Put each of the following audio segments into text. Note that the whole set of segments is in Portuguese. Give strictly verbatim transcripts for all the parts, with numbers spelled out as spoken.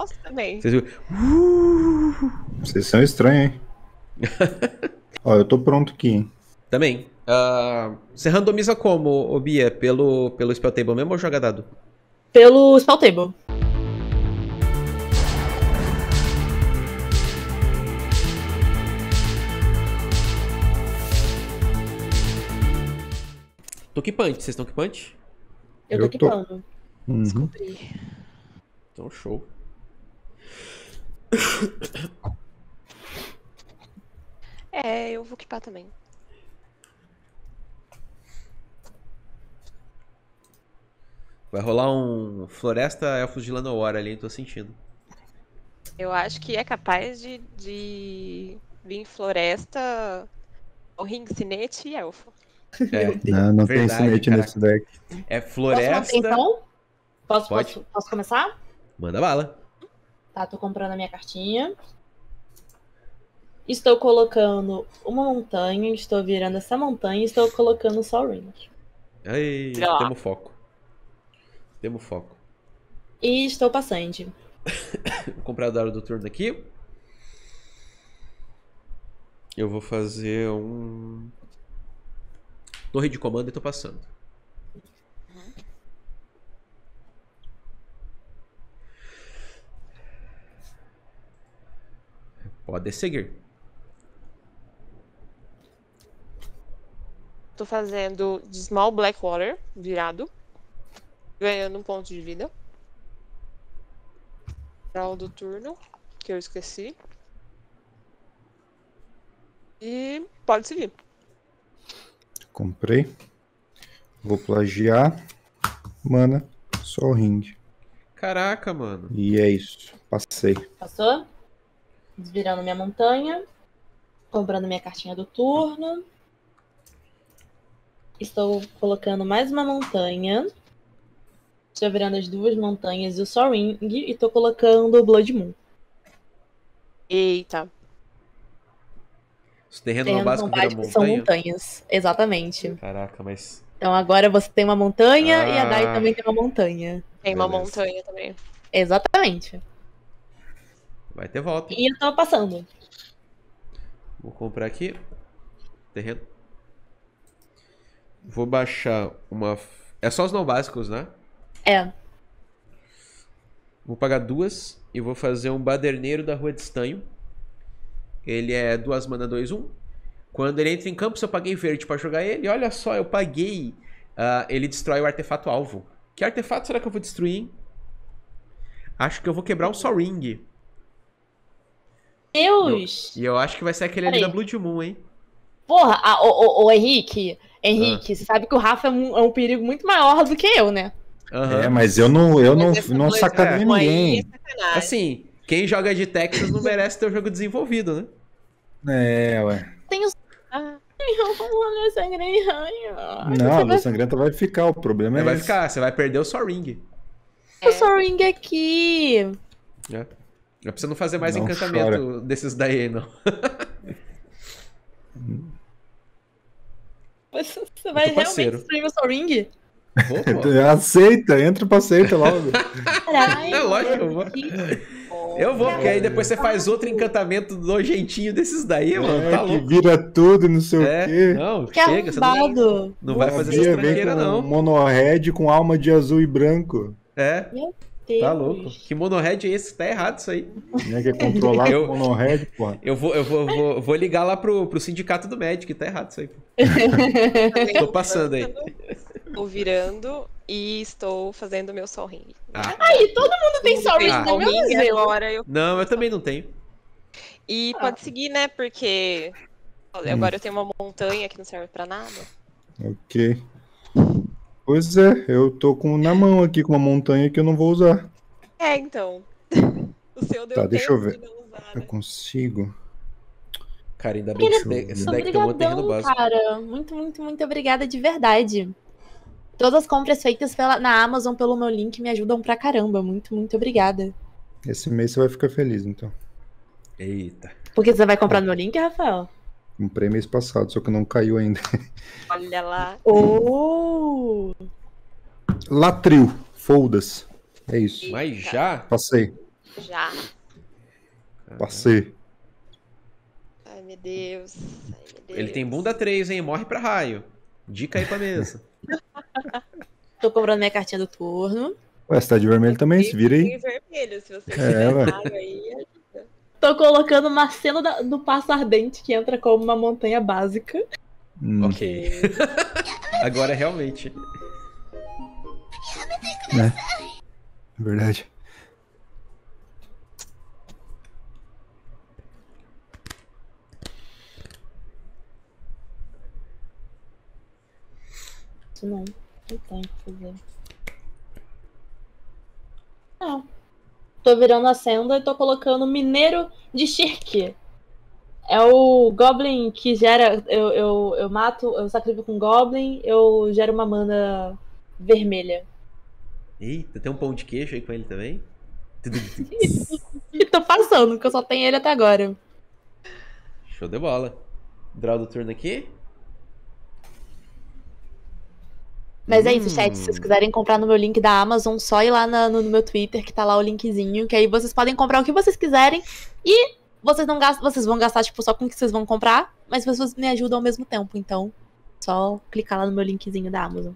gosto também. Vocês viram? Vocês são estranhos, hein? Ó, eu tô pronto aqui, hein? Também. Uh, você randomiza como, ô Bia? Pelo, pelo spell table mesmo ou joga dado? Pelo spell table. Tô equipante. Vocês estão equipante? Eu tô Eu tô. equipando. Uhum. Descobri. Então, show. É, eu vou equipar também. Vai rolar um Floresta Elfos de Llanowar ali, tô sentindo. Eu acho que é capaz de, de vir floresta, o ring, sinete e elfo. É, Não, não verdade, tem sinete caraca. nesse deck. é Posso Floresta... manter, então? Posso, Pode. posso, posso começar? Manda bala. Tá, tô comprando a minha cartinha. Estou colocando uma montanha, estou virando essa montanha e estou colocando só o ring. Aí, Olha lá. temos foco. Temos foco. E estou passante. Vou comprar o dado do turno aqui. Eu vou fazer um... Torre de comando e tô passando. Pode seguir. Tô fazendo de Small Blackwater, virado. Ganhando um ponto de vida. Draw do turno, que eu esqueci. E pode seguir. Comprei. Vou plagiar. Mana, só o ring. Caraca, mano. E é isso. Passei. Passou? Desvirando minha montanha. Comprando minha cartinha do turno. Estou colocando mais uma montanha. Estou virando as duas montanhas e o Sol Ring. E estou colocando o Blood Moon. Eita. Os terrenos Terrenos no básico não viram básicos são montanha. montanhas. Exatamente. Caraca, mas... Então agora você tem uma montanha Ah. e a Dai também tem uma montanha. Tem uma Beleza. montanha também. Exatamente. Vai ter volta. E eu tô passando. Vou comprar aqui. Terreno. Vou baixar uma... É só os não básicos, né? É. Vou pagar duas e vou fazer um Baderneiro da Rua de Estanho. Ele é duas mana, dois, um. Quando ele entra em campo, se eu paguei verde pra jogar ele, olha só, eu paguei. Uh, ele destrói o artefato alvo. Que artefato será que eu vou destruir, hein? Acho que eu vou quebrar um Sol Ring. Deus! E eu acho que vai ser aquele ali Peraí. da Blood Moon, hein? Porra, a- o, o, o Henrique, Henrique, Ah. você sabe que o Rafa é um, é um perigo muito maior do que eu, né? Aham. É, mas eu não, eu não, Mas esse não dois sacaneei um aí ninguém. é sacanagem. Assim, quem joga de Texas não merece ter o jogo desenvolvido, né? É, ué. Tem os. Ah, Olha, sangue Não, a luz sangrenta vai ficar. O problema é vai esse. ficar, você vai perder o Sol Ring. o Sol Ring aqui. Né? Não precisa não fazer mais Não encantamento chora. desses daí, não. Você você vai tô realmente parceiro. destruir o Sol Ring? Vou, pô. Aceita, entra pra aceita logo. Caralho. É lógico que eu vou. Eu vou, porque aí depois você faz outro encantamento nojentinho desses daí, mano. É, Tá que louco. vira tudo, não sei o É, quê. não, Que chega, você não, arrombado. não vai fazer essa Bia vem tranqueira, com não. mono-red com alma de azul e branco. É, Meu Deus. tá louco. Que mono-red é esse? Tá errado isso aí. Né, que é controlar Eu- com mono-red, porra. Eu vou, eu vou, vou, vou ligar lá pro, pro sindicato do Magic, tá errado isso aí. Pô. Tô passando aí. Estou virando e estou fazendo meu Sol Ring. Ah. Aí, todo mundo tem Sol Ring Ah. no meu Ring, nível. agora eu... Não, eu também não tenho. E pode seguir, né? Porque olha, agora eu tenho uma montanha que não serve pra nada. Ok. Pois é, eu tô com na mão aqui com uma montanha que eu não vou usar. É, então. O seu deu Tá, deixa eu tempo ver. de não usar, Eu né? consigo. Cara, ainda bem que esse deck, esse deck tomou terreno Obrigadão, básico. cara. Muito, muito, muito obrigada de verdade. Todas as compras feitas pela, na Amazon pelo meu link me ajudam pra caramba. Muito, muito obrigada. Esse mês você vai ficar feliz, então. Eita. Porque você vai comprar no meu link, Rafael? Comprei mês passado, só que não caiu ainda. Olha lá. Oh! Latril, foldas. É isso. Mas já? Passei. Já. Passei. Ai, meu Deus. Ai, meu Deus. Ele tem bunda três, hein? Morre pra raio. Dica aí pra mesa. Tô comprando minha cartinha do turno. Ué, você tá de vermelho também, se vira Tem aí. vermelho, se você É, tiver ué. raio aí. Tô colocando uma cena da- do Passo Ardente, que entra como uma montanha básica. Hum, Ok. Agora realmente. né? É verdade. Isso não. Não tem o que fazer. Não. Tô virando a senda e tô colocando Mineiro de Shirk. É o Goblin que gera. Eu, eu, eu mato, eu sacrifico um Goblin, eu gero uma mana vermelha. Eita, tem um pão de queijo aí com ele também? E tô passando, porque eu só tenho ele até agora. Show de bola. Draw do turno aqui. Mas é isso, Hum. chat. Se vocês quiserem comprar no meu link da Amazon, só ir lá na- no, no meu Twitter, que tá lá o linkzinho, que aí vocês podem comprar o que vocês quiserem. E vocês não gastam, vocês vão gastar, tipo, só com o que vocês vão comprar, mas vocês me ajudam ao mesmo tempo. Então, só clicar lá no meu linkzinho da Amazon.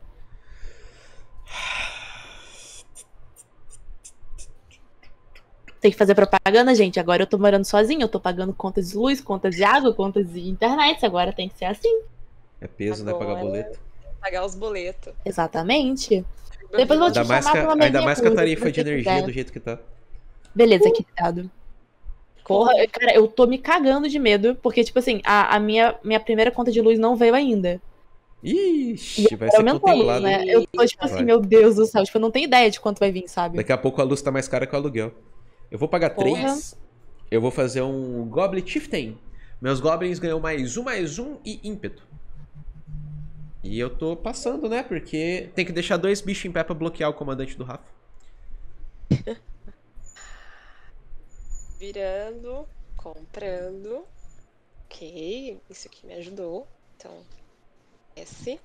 Tem que fazer propaganda, gente. Agora eu tô morando sozinha, eu tô pagando contas de luz, contas de água, contas de internet. Agora tem que ser assim. É peso, né? Agora. Pagar boleto. Pagar os boletos. Exatamente. Depois eu vou te Ainda mais, chamar que, pra uma ainda mesinha mais com a curta, se tarifa de você energia quiser. do jeito que tá. Beleza, quitado. Porra, cara, eu tô me cagando de medo, porque, tipo assim, a, a minha, minha primeira conta de luz não veio ainda. Ixi, vai Tá ser aumentando, contemplado. né? Eu tô, tipo assim, Vai. meu Deus do céu, tipo, eu não tenho ideia de quanto vai vir, sabe? Daqui a pouco a luz tá mais cara que o aluguel. Eu vou pagar Porra. três. Eu vou fazer um Goblin Chieftain. Meus Goblins ganham mais um, mais um e ímpeto. E eu tô passando, né? Porque tem que deixar dois bichos em pé pra bloquear o comandante do Rafa. Virando, comprando. Ok, isso aqui me ajudou. Então, esse.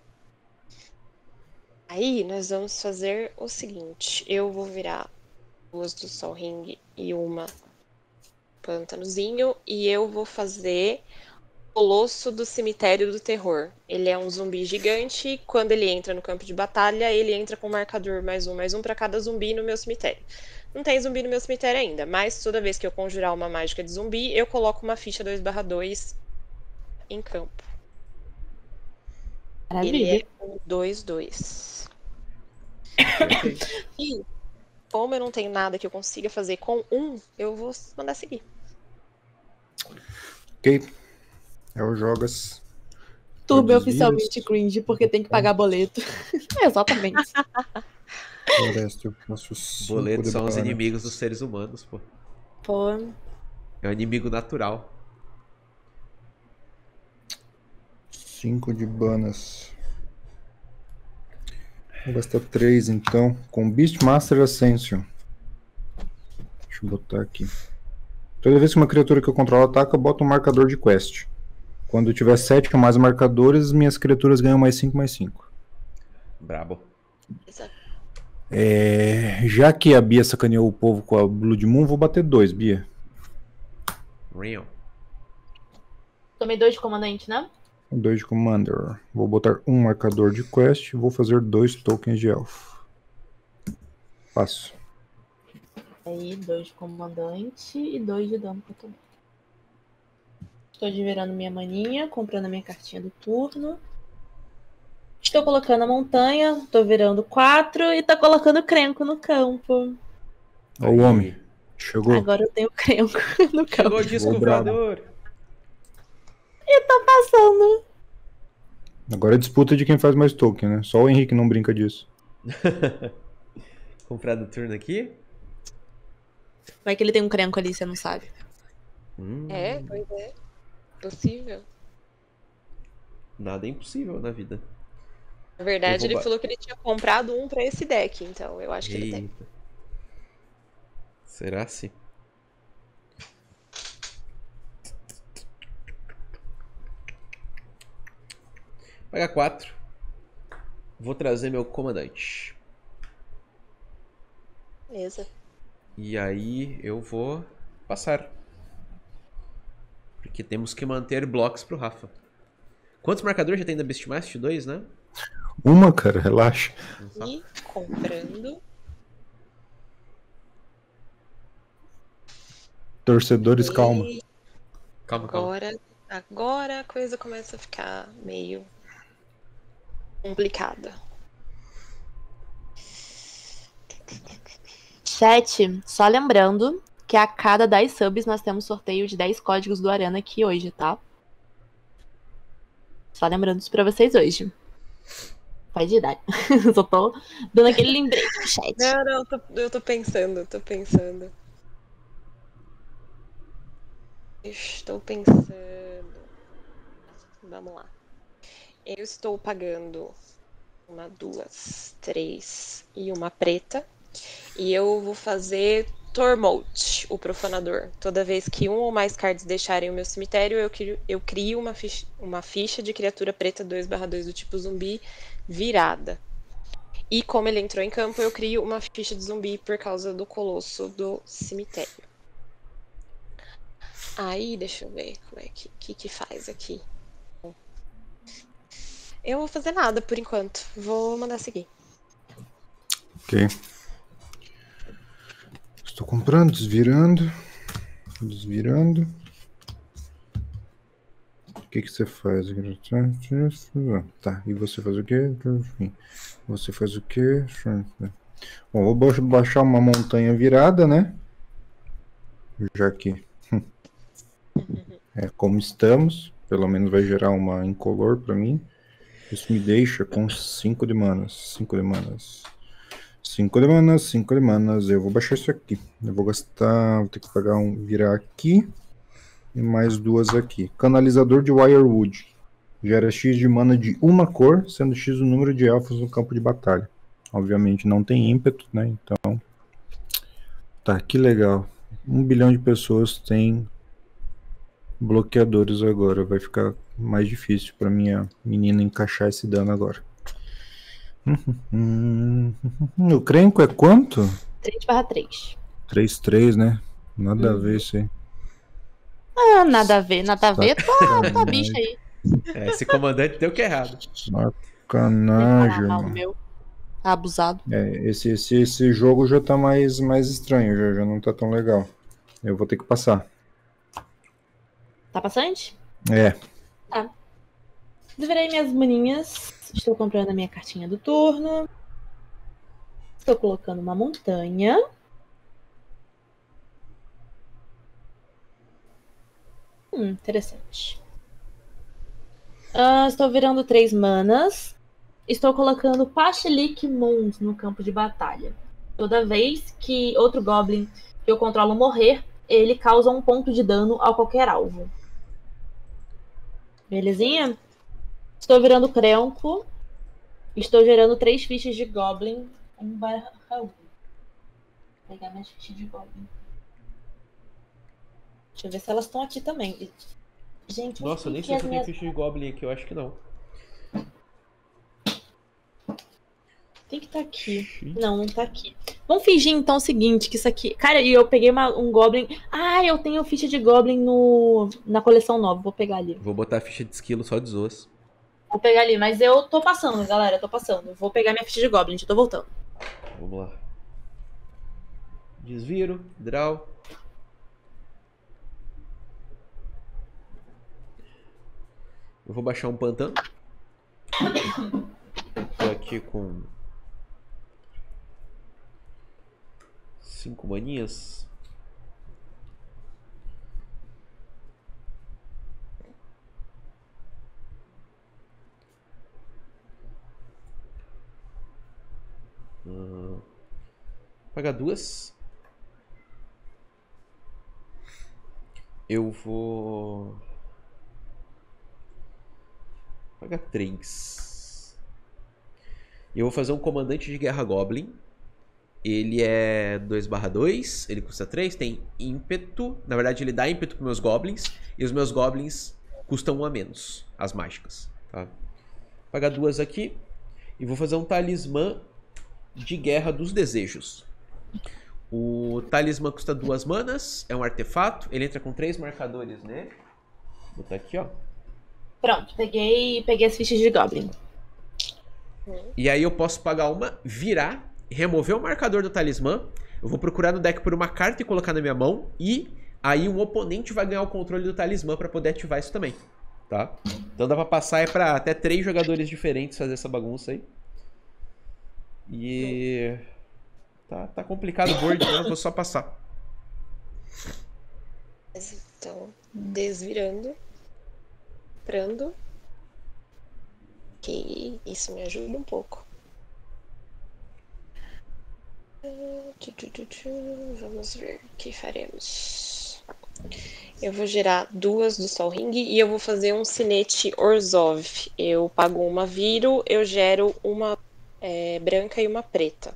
Aí, nós vamos fazer o seguinte. Eu vou virar duas do Sol Ring e uma pântanozinho. E eu vou fazer Colosso do Cemitério do Terror. Ele é um zumbi gigante. Quando ele entra no campo de batalha, ele entra com marcador mais um, mais um pra cada zumbi no meu cemitério. Não tem zumbi no meu cemitério ainda, mas toda vez que eu conjurar uma mágica de zumbi, eu coloco uma ficha dois barra dois em campo. Ele Maravilha. é um dois dois. Ok. E, como eu não tenho nada que eu consiga fazer com um, eu vou mandar seguir. Ok. É o Jogas. Turbo é Todos oficialmente vírus. cringe, porque tem que pagar boleto. É, exatamente. Floresta, eu faço cinco Boletos de são os bônus. inimigos dos seres humanos, pô. Pô, É um inimigo natural. cinco de banas. Vou gastar três então. Com Beastmaster Ascension. Deixa eu botar aqui. Toda vez que uma criatura que eu controlo ataca, eu boto um marcador de quest. Quando eu tiver sete ou mais marcadores, minhas criaturas ganham mais cinco, mais cinco. Brabo. Exato. É... Já que a Bia sacaneou o povo com a Blood Moon, vou bater dois, Bia. Real. tomei dois de comandante, né? Dois de Commander. Vou botar um marcador de quest e vou fazer dois tokens de elfo. Passo. Aí, dois de comandante e dois de dano pra tomar. Estou liberando minha maninha, comprando a minha cartinha do turno. Estou colocando a montanha, tô virando quatro e tô colocando crenco no campo. Ó o homem. Chegou. Agora eu tenho crenco no campo. Chegou o disco Chegou brabo. voador. Passando. Agora é disputa de quem faz mais token, né? Só o Henrique não brinca disso. Comprado o turno aqui. Vai que ele tem um crenco ali, você não sabe. Hum, É, pois é. Possível. Nada é impossível na vida. Na verdade, Eu vou ele ba- falou que ele tinha comprado um pra esse deck, então eu acho que ele tem. Eita. Será assim? Paga quatro. Vou trazer meu comandante. Beleza. E aí eu vou passar. Porque temos que manter blocos pro Rafa. Quantos marcadores já tem da Beastmaster? Dois, né? Uma, cara, relaxa. E comprando. Torcedores, calma. E Calma, calma. agora, agora a coisa começa a ficar meio complicada. Chat, só lembrando que a cada dez subs nós temos sorteio de dez códigos do Arana aqui hoje, tá? Só lembrando isso pra vocês hoje. Pode ir, Dai. Só tô dando aquele lembrete pro chat. Não, não, eu tô, eu tô pensando, tô pensando. Estou pensando. Vamos lá. Eu estou pagando uma, duas, três e uma preta. E eu vou fazer Tormod, o profanador. Toda vez que um ou mais cards deixarem o meu cemitério, eu crio, eu crio uma, ficha, uma ficha de criatura preta dois barra dois do tipo zumbi virada. E como ele entrou em campo, eu crio uma ficha de zumbi por causa do colosso do cemitério. Aí, deixa eu ver como é que, que, que faz aqui. Eu vou fazer nada por enquanto. Vou mandar seguir. Ok. Estou comprando, desvirando. Desvirando. O que que você faz? Tá, e você faz o quê? Você faz o quê? Bom, vou baixar uma montanha virada, né? Já que é como estamos. Pelo menos vai gerar uma incolor pra mim. Isso me deixa com cinco de manas. cinco de manas. cinco de manas, cinco de manas. Eu vou baixar isso aqui. Eu vou gastar. Vou ter que pagar um. Virar aqui. E mais duas aqui. Canalizador de Wirewood. Gera X de mana de uma cor, sendo X o número de elfos no campo de batalha. Obviamente não tem ímpeto, né? Então. Tá, que legal. Um bilhão de pessoas tem bloqueadores agora. Vai ficar mais difícil pra minha menina encaixar esse dano agora. O Crenco é quanto? três barra três. três três, né? Nada Uhum. a ver isso aí. Ah, nada a ver, nada a ver. Tá, tá bicho aí. É, esse comandante deu que é errado. Sacanagem, mal do mano. meu. Tá abusado. É, esse, esse, esse jogo já tá mais, mais estranho, já, já não tá tão legal. Eu vou ter que passar. Tá passante? É. Tá. Desvirei minhas maninhas. Estou comprando a minha cartinha do turno. Estou colocando uma montanha. Hum, interessante. Ah, estou virando três manas. Estou colocando Pashalik Mons no campo de batalha. Toda vez que outro Goblin que eu controlo morrer, ele causa um ponto de dano a qualquer alvo. Belezinha? Estou virando Crenco. Estou gerando três fichas de Goblin. Um barra um. Vou pegar minhas fichas de Goblin. Deixa eu ver se elas estão aqui também. Gente, Nossa, eu nem que sei as se eu tenho minhas... ficha de Goblin aqui, eu acho que não. Tem que estar tá aqui. Não, não tá aqui. Vamos fingir então o seguinte, que isso aqui... Cara, e eu peguei uma, um Goblin... Ah, eu tenho ficha de Goblin no... na coleção nova. Vou pegar ali. Vou botar a ficha de esquilo só de zoas. Vou pegar ali, mas eu tô passando, galera. Tô passando. Vou pegar minha ficha de Goblin, já tô voltando. Vamos lá. Desviro, draw. Eu vou baixar um pantano. Tô aqui com cinco maninhas. Uh, pagar duas. Eu vou pagar três. E eu vou fazer um comandante de guerra Goblin. Ele é dois barra dois, ele custa três, tem ímpeto. Na verdade, ele dá ímpeto para meus Goblins. E os meus Goblins custam um a menos, as mágicas. Tá? Vou pagar duas aqui. E vou fazer um talismã de guerra dos desejos. O talismã custa duas manas, é um artefato, ele entra com três marcadores nele. Vou botar aqui, ó. Pronto, peguei, peguei as fichas de Goblin. E aí eu posso pagar uma, virar, remover o marcador do talismã. Eu vou procurar no deck por uma carta e colocar na minha mão. E aí um oponente vai ganhar o controle do talismã pra poder ativar isso também. Tá? Então dá pra passar é pra até três jogadores diferentes fazer essa bagunça aí. E... Tá, tá complicado o board, né? Eu vou só passar. Então, desvirando. Prando. Ok, isso me ajuda um pouco. Vamos ver o que faremos. Eu vou gerar duas do Sol Ring e eu vou fazer um Sinete Orzhov. Eu pago uma Viro, eu gero uma é, branca e uma preta.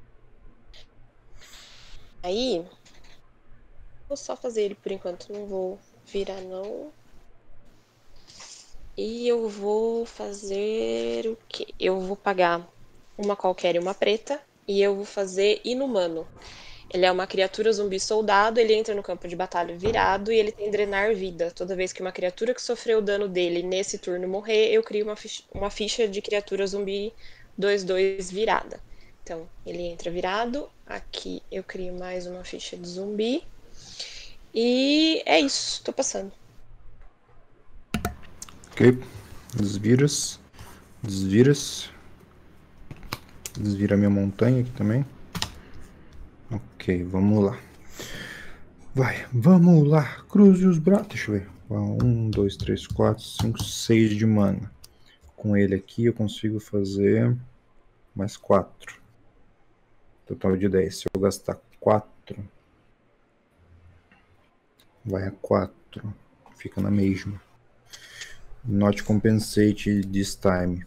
Aí, vou só fazer ele por enquanto, não vou virar não. E eu vou fazer o quê? Eu vou pagar uma qualquer e uma preta. E eu vou fazer Inumano. Ele é uma criatura zumbi soldado, ele entra no campo de batalha virado e ele tem drenar vida. Toda vez que uma criatura que sofreu o dano dele nesse turno morrer, eu crio uma ficha, uma ficha de criatura zumbi dois dois virada. Então, ele entra virado. Aqui eu crio mais uma ficha de zumbi. E é isso, tô passando. Ok. Desviras. Desviras. Desvira minha montanha aqui também. Ok, vamos lá. Vai, vamos lá. Cruze os braços. Deixa eu ver. Um, dois, três, quatro, cinco, seis de mana. Com ele aqui eu consigo fazer mais quatro. Total de dez. Se eu gastar quatro, vai a quatro. Fica na mesma. Not compensate this time.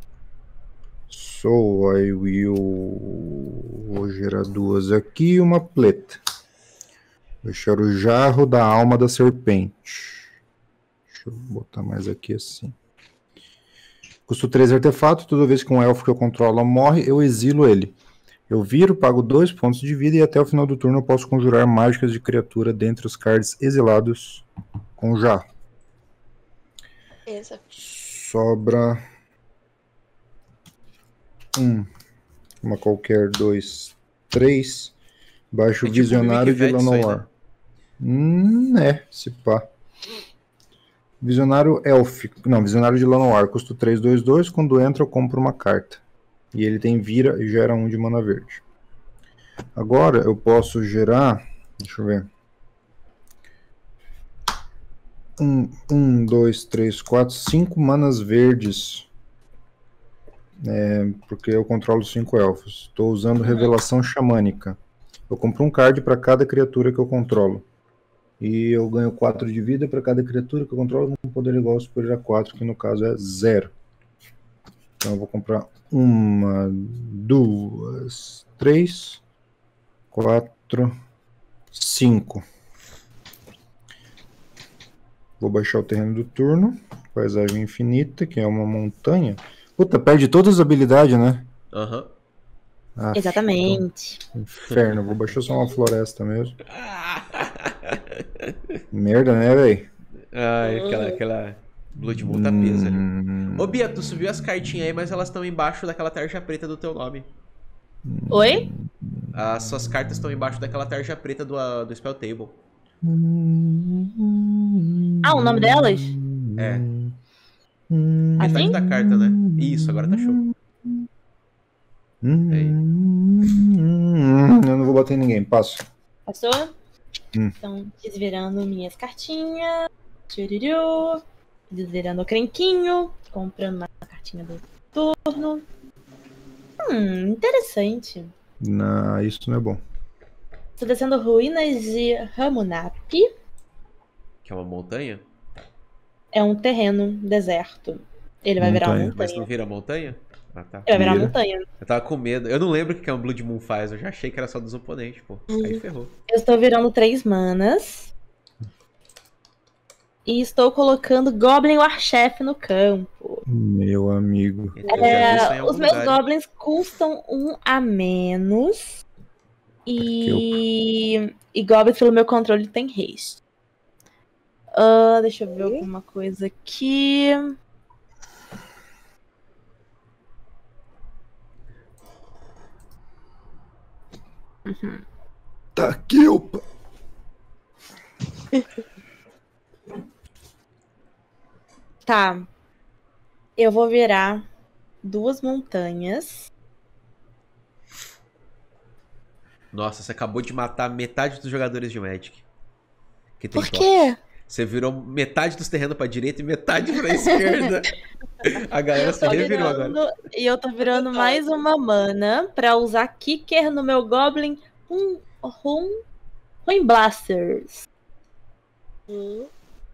So I will... Vou gerar duas aqui e uma pleta. Vou deixar o jarro da alma da serpente. Deixa eu botar mais aqui assim. Custo três artefato. Toda vez que um elfo que eu controlo morre, eu exilo ele. Eu viro, pago dois pontos de vida e até o final do turno eu posso conjurar mágicas de criatura dentre os cards exilados com jarro. Beleza. Sobra... Um. Uma qualquer, dois, três. Baixo É o tipo Visionário um de Mimic Vet isso aí, Llanowar. Hum, é, se pá. Visionário Élfico. Não, Visionário de Llanowar. Custo três, dois, dois. Quando entra, eu compro uma carta. E ele tem vira e gera um de mana verde. Agora eu posso gerar. Deixa eu ver. Um, um, dois, três, quatro, cinco manas verdes. É, porque eu controlo cinco elfos. Estou usando Revelação Xamânica. Eu compro um card para cada criatura que eu controlo. E eu ganho quatro de vida para cada criatura que eu controlo com um poder igual ao superior a quatro, que no caso é zero. Então eu vou comprar uma, duas, três, quatro, cinco. Vou baixar o terreno do turno. Paisagem Infinita, que é uma montanha. Puta, perde todas as habilidades, né? Aham. Uhum. Ah, Exatamente. Inferno, vou baixar só uma floresta mesmo. Merda, né, velho? Ai, aquela, aquela Blood Moon tá pesa. Hum... Ô, Bia, tu subiu as cartinhas aí, mas elas estão embaixo daquela tarja preta do teu nome. Oi? As suas cartas estão embaixo daquela tarja preta do, uh, do Spell Table. Ah, o nome delas? É. Assim? Metade da carta, né? Isso, agora tá show. Aí. Eu não vou bater em ninguém, passo. Passou? Hum. Então, desvirando minhas cartinhas. Tchururu. Desvirando o crenquinho. Comprando uma cartinha do turno. Hum, interessante. Não, isso não é bom. Estou descendo ruínas de Ramunap. Que é uma montanha? É um terreno deserto. Ele vai virar uma Montanha. montanha. Mas não vira montanha? Ah, tá. Ele vai virar uma Vira. montanha. Eu tava com medo. Eu não lembro o que a Blood Moon faz. Eu já achei que era só dos oponentes, pô. Aí ferrou. Eu estou virando três manas. E estou colocando Goblin Warchef no campo. Meu amigo. Então, eu já vi isso em É, algum os meus lugar. Goblins custam um a menos. E. E Goblins, pelo meu controle, tem haste. Uh, deixa eu ver Ok. alguma coisa aqui. Uhum. Tá aqui, opa. Tá. Eu vou virar duas montanhas. Nossa, você acabou de matar metade dos jogadores de Magic. Que tem Por toque. quê? Você virou metade dos terrenos pra direita e metade pra esquerda. A galera se Tô revirou agora. virando, e eu tô virando Verdade. mais uma mana pra usar Kicker no meu Goblin Rum, rum, Ruin Blasters. Hum,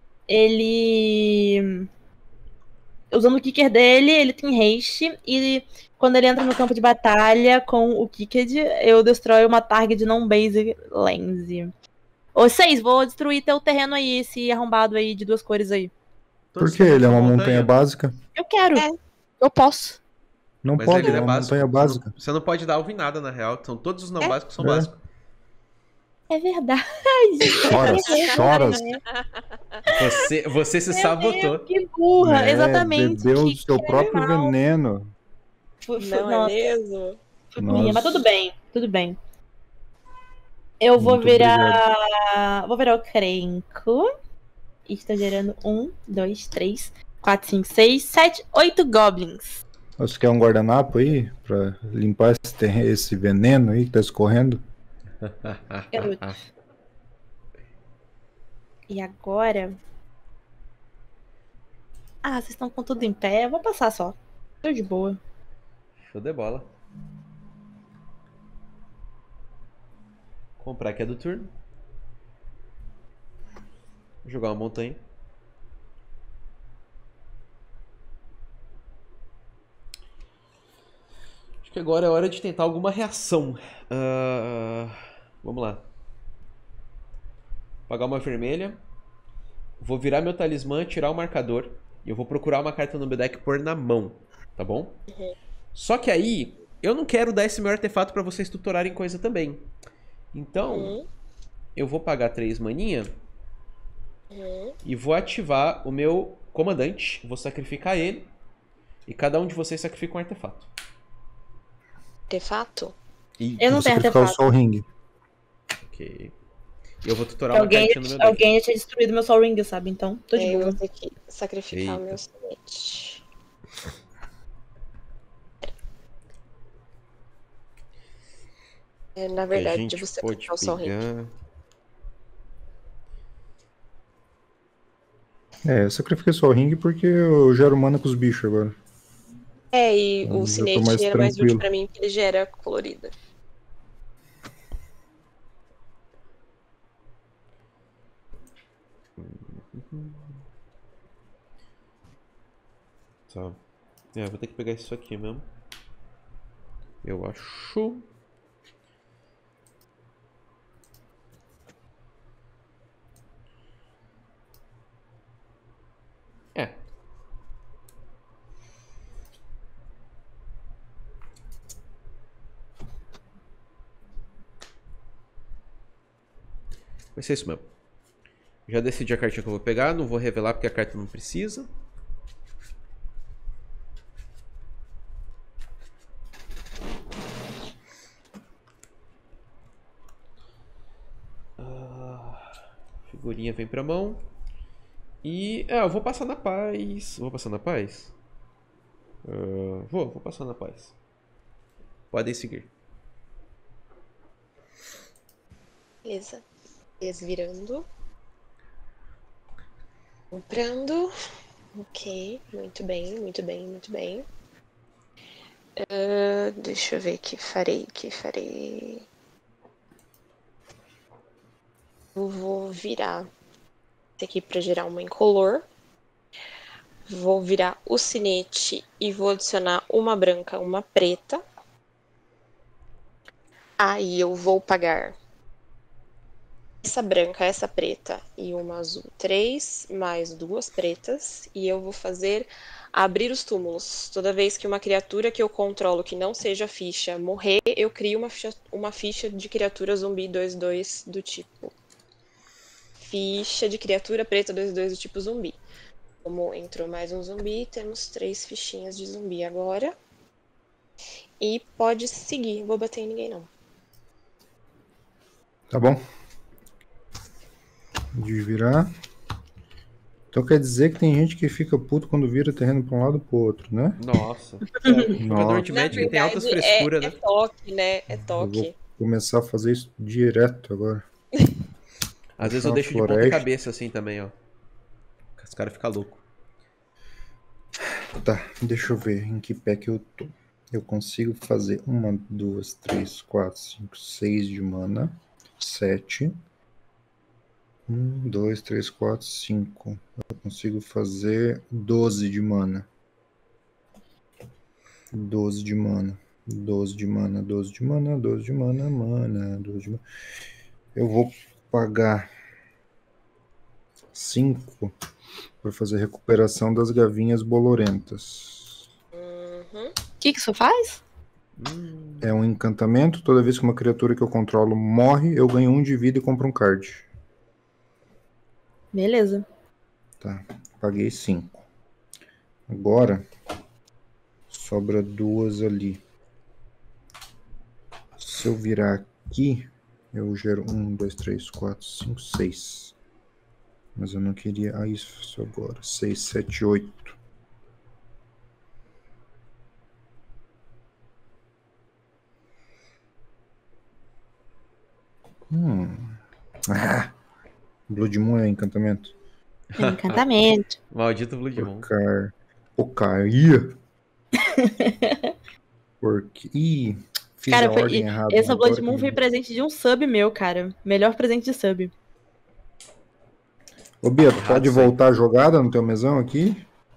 Ele. Usando o Kicker dele, ele tem haste. E quando ele entra no campo de batalha com o Kicked, eu destroio uma target non-basic lens. Ô, seis, vou destruir teu terreno aí, esse arrombado aí de duas cores aí. Todos Por que os terrenos ele é são uma montanha básica? Eu quero. É. Eu posso. Não Mas pode, ele é é uma básico. montanha Você básica. não, você não pode dar alvo em nada, na real. São todos os não É? básicos são É. básicos. É verdade. Choras, choras. Você, você se sabotou. Que burra, É, exatamente. bebeu que, do seu que próprio animal. veneno. Fui- fui- não é nossa, mesmo? fui burrinha, mas Nossa. tudo bem, tudo bem. Eu vou Muito virar. Vou virar o Crenco. E estou gerando um, dois, três, quatro, cinco, seis, sete, oito goblins. Você quer um guardanapo aí pra limpar esse, terre- esse veneno aí que tá escorrendo? Garoto. E agora. Ah, vocês estão com tudo em pé. Eu vou passar só. Tô de boa. Show de bola. Comprar aqui é do turno. Jogar uma montanha. Acho que agora é hora de tentar alguma reação. Ah, vamos lá. Pagar uma vermelha. Vou virar meu talismã, tirar o marcador. E eu vou procurar uma carta no meu deck e pôr na mão. Tá bom? Uhum. Só que aí, eu não quero dar esse meu artefato pra vocês tutorarem coisa também. Então, Uhum. eu vou pagar três maninha Uhum. e vou ativar o meu comandante. Vou sacrificar ele. E cada um de vocês sacrifica um artefato. Artefato? E, Eu não Vou tenho sacrificar o artefato. Sol Ring. ok. E eu vou tutorar uma Alguém, cartinha no meu deck. alguém já tinha destruído meu Sol Ring, sabe? Então, tô de É, eu boa. vou ter que sacrificar Eita. o meu sonete. É, na Que a verdade, gente você pode pegar o Sol Ring. pegar. É, eu sacrifiquei o Sol Ring porque eu gero mana com os bichos agora. É, e Eu o tô sinete mais era mais útil tranquilo. pra mim porque ele gera colorida. Tá. É, vou ter que pegar isso aqui mesmo. Eu acho. É. Vai ser isso mesmo. Já decidi a cartinha que eu vou pegar. Não vou revelar porque a carta não precisa. Figurinha vem pra mão. E. É, eu vou passar na paz. Vou passar na paz? Uh, vou, vou passar na paz. Podem seguir. Beleza. Desvirando. Comprando. Ok. Muito bem, muito bem, muito bem. Ah, deixa eu ver o que farei, que farei. Eu vou virar esse aqui para gerar uma incolor. Vou virar o sinete e vou adicionar uma branca, uma preta. Aí eu vou pagar essa branca, essa preta e uma azul. Três, mais duas pretas. E eu vou fazer abrir os túmulos. Toda vez que uma criatura que eu controlo que não seja ficha morrer, eu crio uma ficha, uma ficha de criatura zumbi dois dois do tipo. Ficha de criatura preta dois dois do tipo zumbi. Como entrou mais um zumbi, temos três fichinhas de zumbi agora. E pode seguir, não vou bater em ninguém não. Tá bom. De virar. Então quer dizer que tem gente que fica puto quando vira terreno pra um lado e pro outro, né? Nossa. É, jogador de Na Magic tem altas verdade, frescuras, é, é né? toque, né? É Eu vou toque. começar a fazer isso direto agora. Às vezes eu uma deixo de ponta floresta. cabeça assim também, ó. Os caras ficam loucos. Tá, deixa eu ver em que pé que eu tô. Eu consigo fazer uma, duas, três, quatro, cinco, seis de mana. Sete. Um, dois, três, quatro, cinco. Eu consigo fazer doze de mana. Doze de mana. Doze de mana, doze de mana, doze de mana, mana, doze de mana. Eu vou pagar cinco para fazer recuperação das gavinhas bolorentas. Uhum. O que, que isso faz? Hum. É um encantamento. Toda vez que uma criatura que eu controlo morre, eu ganho um de vida e compro um card. Beleza. Tá, paguei cinco. Agora, sobra duas ali. Se eu virar aqui, eu gero um, dois, três, quatro, cinco, seis. Mas eu não queria... Ah, isso agora. seis, sete, oito. Hum. Ah! Blood Moon é encantamento. É um encantamento. Maldito Blood Moon. Porcar... Porcaria. Porque... Ih, fiz Cara, a foi- ordem e- errada. essa Agora Blood que Moon eu foi me- presente de um sub meu, cara. Melhor presente de sub. Ô, Bia, tu Errado pode isso aí. voltar a jogada no teu mesão aqui?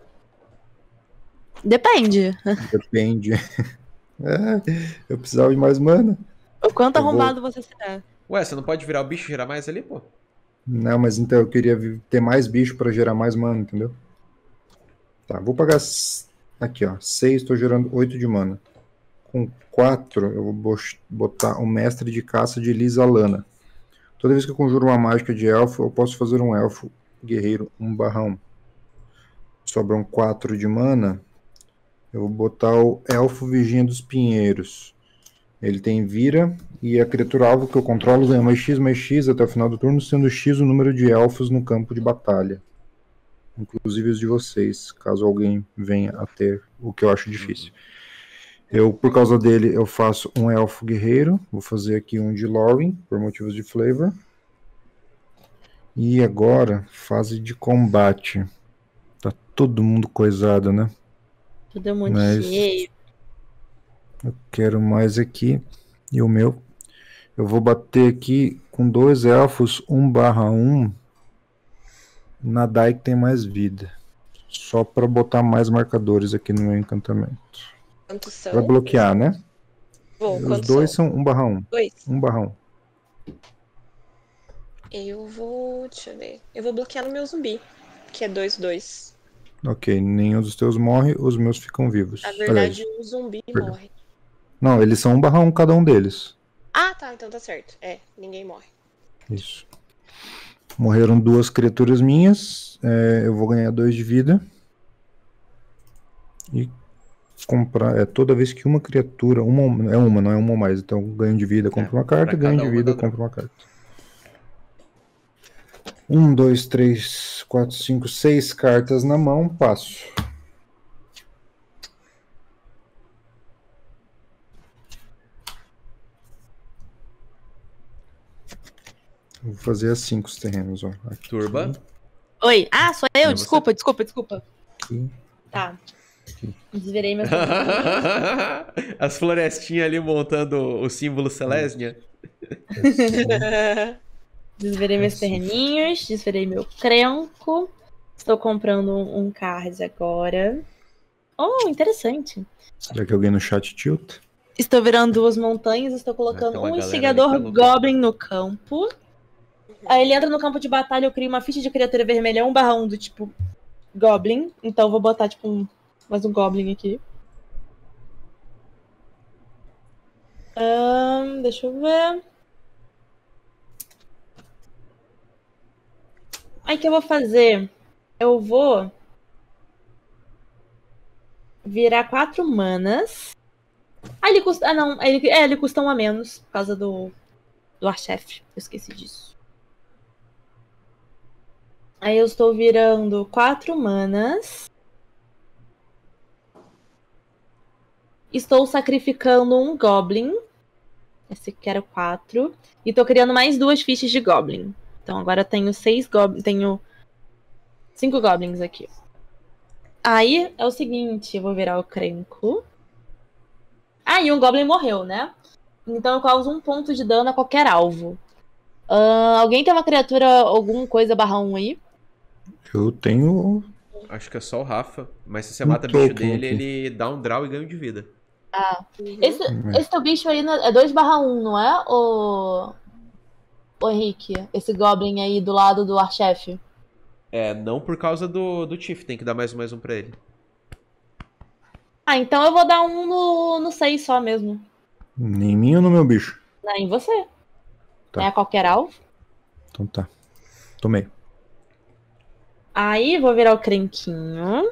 Depende. Depende. É, eu precisava de mais mana. O quanto Eu vou- arrombado você será? Ué, você não pode virar o bicho e gerar mais ali, pô? Não, mas então eu queria vi- ter mais bicho pra gerar mais mana, entendeu? Tá, vou pagar s- aqui, ó. seis, tô gerando oito de mana. Com quatro, eu vou bo- botar o mestre de caça de Lisa Lana. Toda vez que eu conjuro uma mágica de elfo, eu posso fazer um elfo guerreiro um barra um. Sobram quatro de mana. Eu vou botar o elfo Virgínia dos Pinheiros. Ele tem vira e a criatura alvo que eu controlo ganha mais X mais X até o final do turno, sendo X o número de elfos no campo de batalha. Inclusive os de vocês, caso alguém venha a ter, o que eu acho difícil. Eu, por causa dele, eu faço um elfo guerreiro. Vou fazer aqui um de Lauren, por motivos de flavor. E agora, fase de combate. Tá todo mundo coisado, né? Todo mundo Mas- cheio. Eu quero mais aqui. E o meu. Eu vou bater aqui com dois elfos um barra um na D A I que tem mais vida. Só para botar mais marcadores aqui no meu encantamento. Quantos são? Vai bloquear, né? Vou, Os quantos dois são? são um barra um. Dois. um barra um. Eu vou. Deixa eu ver. Eu vou bloquear no meu zumbi, que é dois dois. Ok, nenhum dos teus morre, os meus ficam vivos. Na verdade, Aliás, o zumbi perdão. morre. não, eles são um barra um cada um deles. Ah, tá, então tá certo. É, ninguém morre. Isso. Morreram duas criaturas minhas. É, eu vou ganhar dois de vida. E comprar. É toda vez que uma criatura. Uma, é uma, não é uma ou mais. Então ganho de vida, compro É, uma carta. pra Ganho cada de uma vida, dá compro uma carta. Um, dois, três, quatro, cinco, seis cartas na mão. Passo. Vou fazer assim com os terrenos, ó. Aqui, Turba. Oi. Ah, sou eu? É você. Desculpa, desculpa, desculpa. aqui. Tá. Aqui. Desvirei meus As florestinhas ali montando o símbolo Selesnia. Desvirei meus terreninhos, desvirei meu crenco. Estou comprando um, um card agora. Oh, interessante. Será que alguém no chat tilta? Estou virando duas montanhas, estou Ah, colocando tem uma um galera instigador ali que tá louca. Goblin no campo. Aí ele entra no campo de batalha, eu crio uma ficha de criatura vermelha um barra um do tipo Goblin. Então eu vou botar tipo um, mais um Goblin aqui. Um, deixa eu ver. Aí o que eu vou fazer? Eu vou virar quatro manas. Ah, ele custa. Ah, não. Ele, é, ele custa um a menos por causa do, do Archef. Eu esqueci disso. Aí eu estou virando quatro manas. Estou sacrificando um Goblin. Esse aqui era quatro. E tô criando mais duas fichas de Goblin. Então agora eu tenho seis Goblins. Tenho cinco Goblins aqui. Aí é o seguinte, eu vou virar o Crenco. Ah, e um Goblin morreu, né? Então eu causo um ponto de dano a qualquer alvo. Uh, alguém tem uma criatura, alguma coisa barra um aí? Eu tenho. Acho que é só o Rafa. Mas se você Um mata bicho token dele, aqui. ele dá um draw e ganha um de vida. Ah. Uhum. Esse, esse teu bicho aí é dois barra um, não é? O... o Henrique, esse Goblin aí do lado do Archef. É, não por causa do, do Tiff, tem que dar mais um mais um pra ele. Ah, então eu vou dar um no, no seis só mesmo. Em mim ou no meu bicho? Não é em você. Tá. É a qualquer alvo. Então tá. Tomei. Aí vou virar o Crenquinho.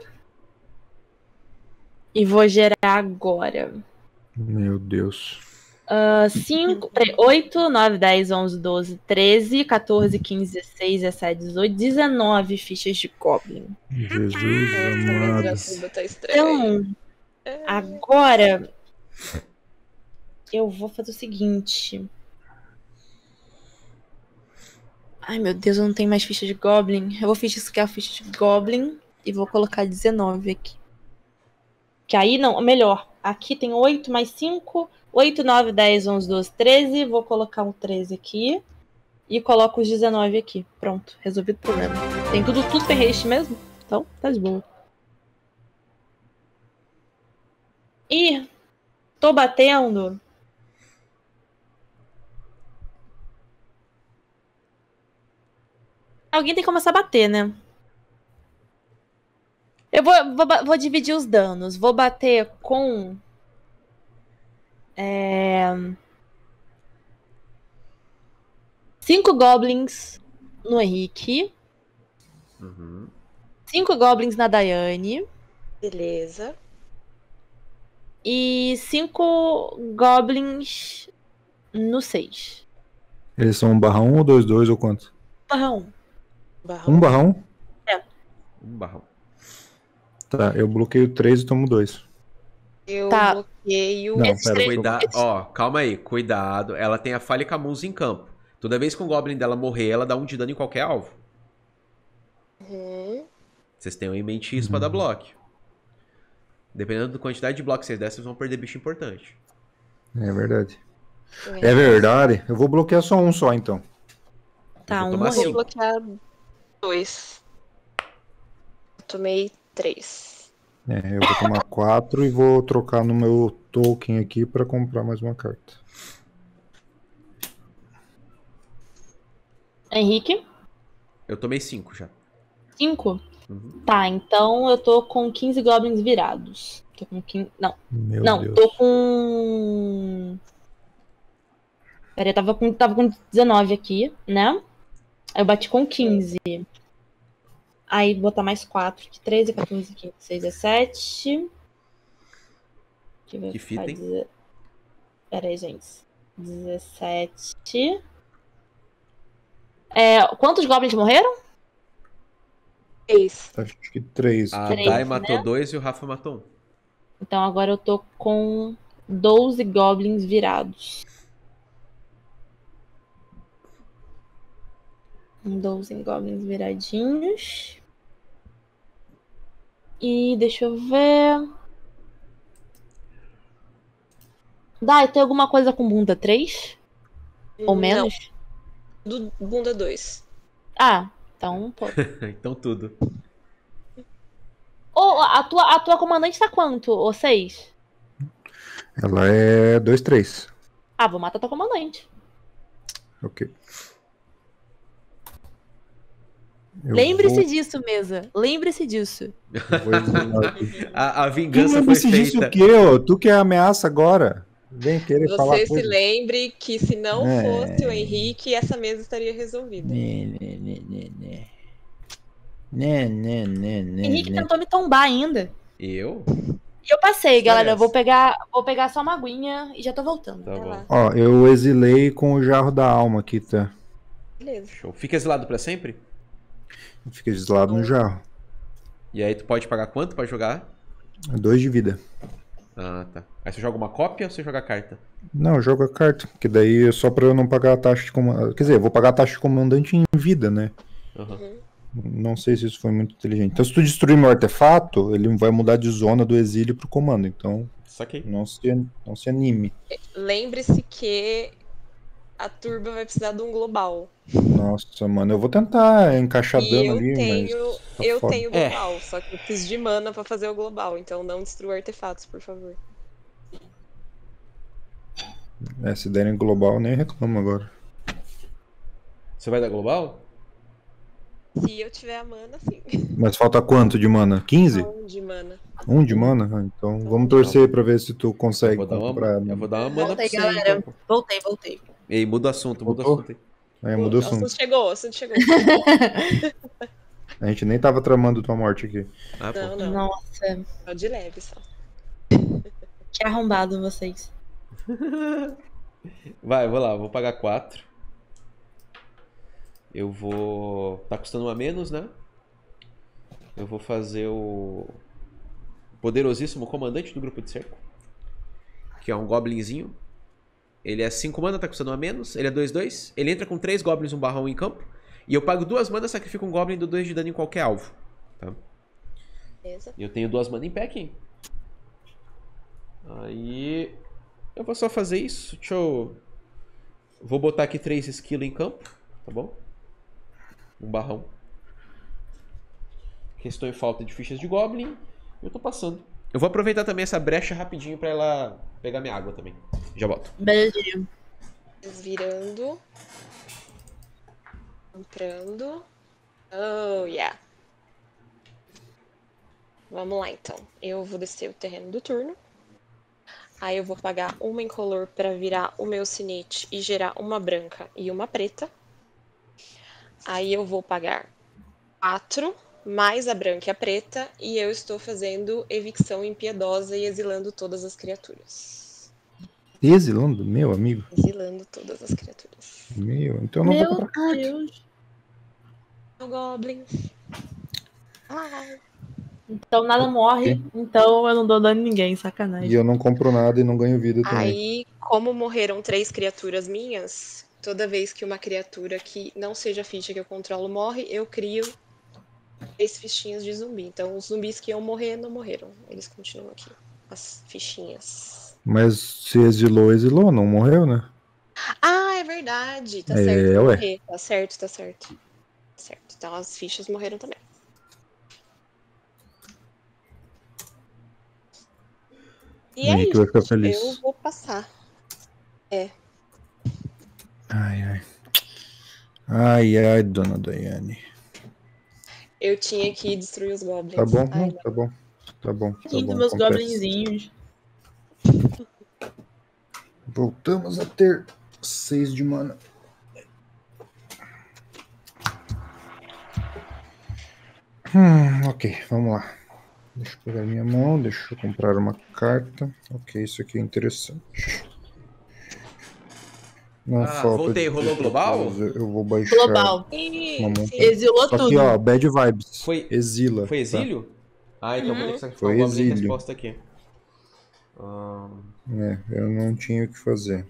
E vou gerar agora. Meu Deus. cinco, oito, nove, dez, onze, doze, treze, quatorze, quinze, dezesseis, dezessete, dezoito, dezenove fichas de Goblin. Jesus Essa amado. tudo tá estranho. Então, agora eu vou fazer o seguinte. Ai, meu Deus, eu não tenho mais ficha de Goblin. Eu vou fiscar a ficha de Goblin e vou colocar dezenove aqui. Que aí, não, melhor. Aqui tem oito mais cinco. oito, nove, dez, onze, doze, treze. Vou colocar um treze aqui. E coloco os dezenove aqui. Pronto, resolvido o problema. Tem tudo, tudo tem haste mesmo? Então, tá de boa. E tô batendo. Alguém tem que começar a bater, né? Eu vou, vou, vou dividir os danos. Vou bater com... É... Cinco Goblins no Henrique. Uhum. Cinco Goblins na Daiane. Beleza. E cinco Goblins no seis. Eles são um barra um ou dois, dois ou quanto? Barra um. Barra Um barra um? Um barrão. Tá, eu bloqueio três e tomo dois. Eu Tá. bloqueio. Não, Esses pera. três- Cuidado, esses- ó, calma aí, cuidado. Ela tem a falha Camus em campo. Toda vez que um Goblin dela morrer, ela dá um de dano em qualquer alvo. Uhum. Vocês tenham em mente isso pra dar bloco. Dependendo da quantidade de bloco que vocês der, vocês vão perder bicho importante. É verdade. É verdade. Eu vou bloquear só um só, então. Tá, Eu vou um tomar Eu vou cinco. bloquear dois. Eu tomei três. É, eu vou tomar quatro e vou trocar no meu token aqui pra comprar mais uma carta. Henrique? Eu tomei cinco já. Cinco? Uhum. Tá, então eu tô com quinze Goblins virados. Tô com quinze... Não, Meu não, Deus. tô com... Peraí, eu tava com, tava com dezenove aqui, né? Aí eu bati com quinze. Aí botar mais quatro, aqui, treze, quatorze, quinze, dezesseis, dezessete. Deixa eu ver Que o fita, vai hein? dizer. Pera aí, gente. dezessete. É, quantos Goblins morreram? Três. Acho que três. A Três, Dai né? matou dois e o Rafa matou um. Então agora eu tô com doze Goblins virados. doze Goblins viradinhos. E deixa eu ver. Dai, tem alguma coisa com bunda três? Ou menos? Não, do bunda dois. Ah, então, pô. Então tudo. Ô, a tua, a tua comandante tá quanto? Ou seis? Ela é dois, três. Ah, vou matar tua comandante. Ok. Eu Lembre-se vou- disso, mesa. Lembre-se disso. vou exilar aqui. A, a Que vingança foi lembre-se disso feita. o quê, ô? Tu que é a ameaça agora. Vem querer falar Você se coisa. lembre que se não É. fosse o Henrique, essa mesa estaria resolvida. Né, né, né, né, né. Né, né, né, né, Henrique né. tentou me tombar ainda. Eu? E eu passei, galera. Eu vou Beleza. pegar, vou pegar só uma aguinha e já tô voltando. Tá Vai bom. lá. Ó, eu exilei com o jarro da alma aqui, tá? Beleza. Show. Fica exilado pra sempre? Fica exilado no jarro. E aí tu pode pagar quanto pra jogar? Dois de vida. Ah, tá. Aí você joga uma cópia ou você joga a carta? Não, joga a carta. Que daí é só pra eu não pagar a taxa de comandante. Quer dizer, eu vou pagar a taxa de comandante em vida, né? Aham. Uhum. Não sei se isso foi muito inteligente. Então, se tu destruir meu artefato, ele vai mudar de zona do exílio pro comando. Então, Saquei. não se, não se anime. Lembre-se que a turba vai precisar de um global. Nossa, mano, eu vou tentar encaixar E dano eu ali, tenho, mas. tá eu foda. tenho É. global, só que eu preciso de mana pra fazer o global, então não destrua artefatos, por favor. É, se derem global, eu nem reclamo agora. Você vai dar global? Se eu tiver a mana, sim. Mas falta quanto de mana? quinze? Um de mana. Um de mana? Ah, então vamos torcer pra ver se tu Eu consegue vou dar uma, comprar. eu vou dar uma mana Voltei, pra você, galera. então. pô. Voltei, voltei. Ei, muda o assunto, muda o Voltou? assunto aí. É, mudou o O assunto. assunto chegou, o assunto chegou. A gente nem tava tramando tua morte aqui. Ah, pô. Não, não. Nossa, Só de leve, só. que arrombado vocês. Vai, vou lá, vou pagar quatro. Eu vou. Tá custando um a menos, né? Eu vou fazer o poderosíssimo comandante do grupo de cerco, que é um goblinzinho. Ele é cinco mana, tá custando um a menos. Ele é dois dois. Ele entra com três goblins, um barrão em campo. E eu pago duas manas, sacrifico um goblin do dois de dano em qualquer alvo. Tá? Beleza. E eu tenho duas manas em pack, hein? Aí. Eu vou só fazer isso. Deixa eu. Vou botar aqui três esquilos em campo, tá bom? Um barrão. Que estou em falta de fichas de goblin. Eu tô passando. Eu vou aproveitar também essa brecha rapidinho pra ela pegar minha água também. Já volto. Beijinho. Desvirando. Comprando. Oh, yeah. Vamos lá, então. Eu vou descer o terreno do turno. Aí eu vou pagar uma incolor pra virar o meu sinete e gerar uma branca e uma preta. Aí eu vou pagar quatro, mais a branca e a preta, e eu estou fazendo evicção impiedosa e exilando todas as criaturas. Exilando, meu amigo. Exilando todas as criaturas. Meu, então eu não Meu vou comprar carta. Deus. O Goblin. Ah, Então nada morre, então eu não dou dano em ninguém, E sacanagem. eu não compro nada e não ganho vida também. aí, como morreram três criaturas minhas, toda vez que uma criatura que não seja ficha que eu controlo morre, eu crio três fichinhas de zumbi. Então, os zumbis que iam morrer, não morreram. Eles continuam aqui. As fichinhas. Mas se exilou, exilou, não morreu, né? Ah, é verdade. Tá É, certo. Vou ué. morrer. Tá certo, tá certo. Tá certo. Então, as fichas morreram também. E é Henrique vai isso. ficar feliz. Eu vou passar. Ai, ai. Ai, ai, dona Daiane. Eu tinha que destruir os goblins. Tá bom? Ai, Não, tá bom. Tá bom. Tá Tadinho bom. dos meus acontece. goblinzinhos. Voltamos a ter seis de mana. Hum, ok, vamos lá. Deixa eu pegar minha mão, deixa eu comprar uma carta. Ok, isso aqui é interessante. Não Ah, falta voltei, de rolou global? certeza, Eu vou baixar. Global. Ih, Uma mão. sim. Exilou Só tudo. que, ó, bad vibes. Foi- Exila. Foi tá? exílio? Ah, então vou ter que sacrificar Foi o goblin de exílio. resposta aqui. Ah, É, eu não tinha o que fazer.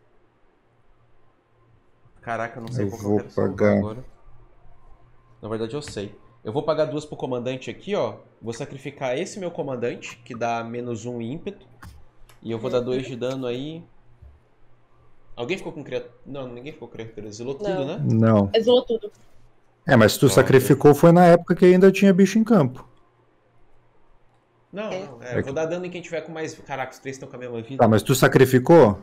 caraca, eu não sei Eu qual vou que eu quero salvar pagar. agora. Na verdade eu sei. Eu vou pagar duas pro comandante aqui, ó. Vou sacrificar esse meu comandante, que dá menos um ímpeto. E eu vou dar dois de dano aí. Alguém ficou com criatura? Não, ninguém ficou com criatura. Exilou tudo, Não. né? Não. Exilou tudo. É, mas tu Ó, sacrificou foi na época que ainda tinha bicho em campo. Não, É. não. É, eu vou dar dano em quem tiver com mais. Caraca, os três estão com a mesma vida. Tá, mas tu sacrificou?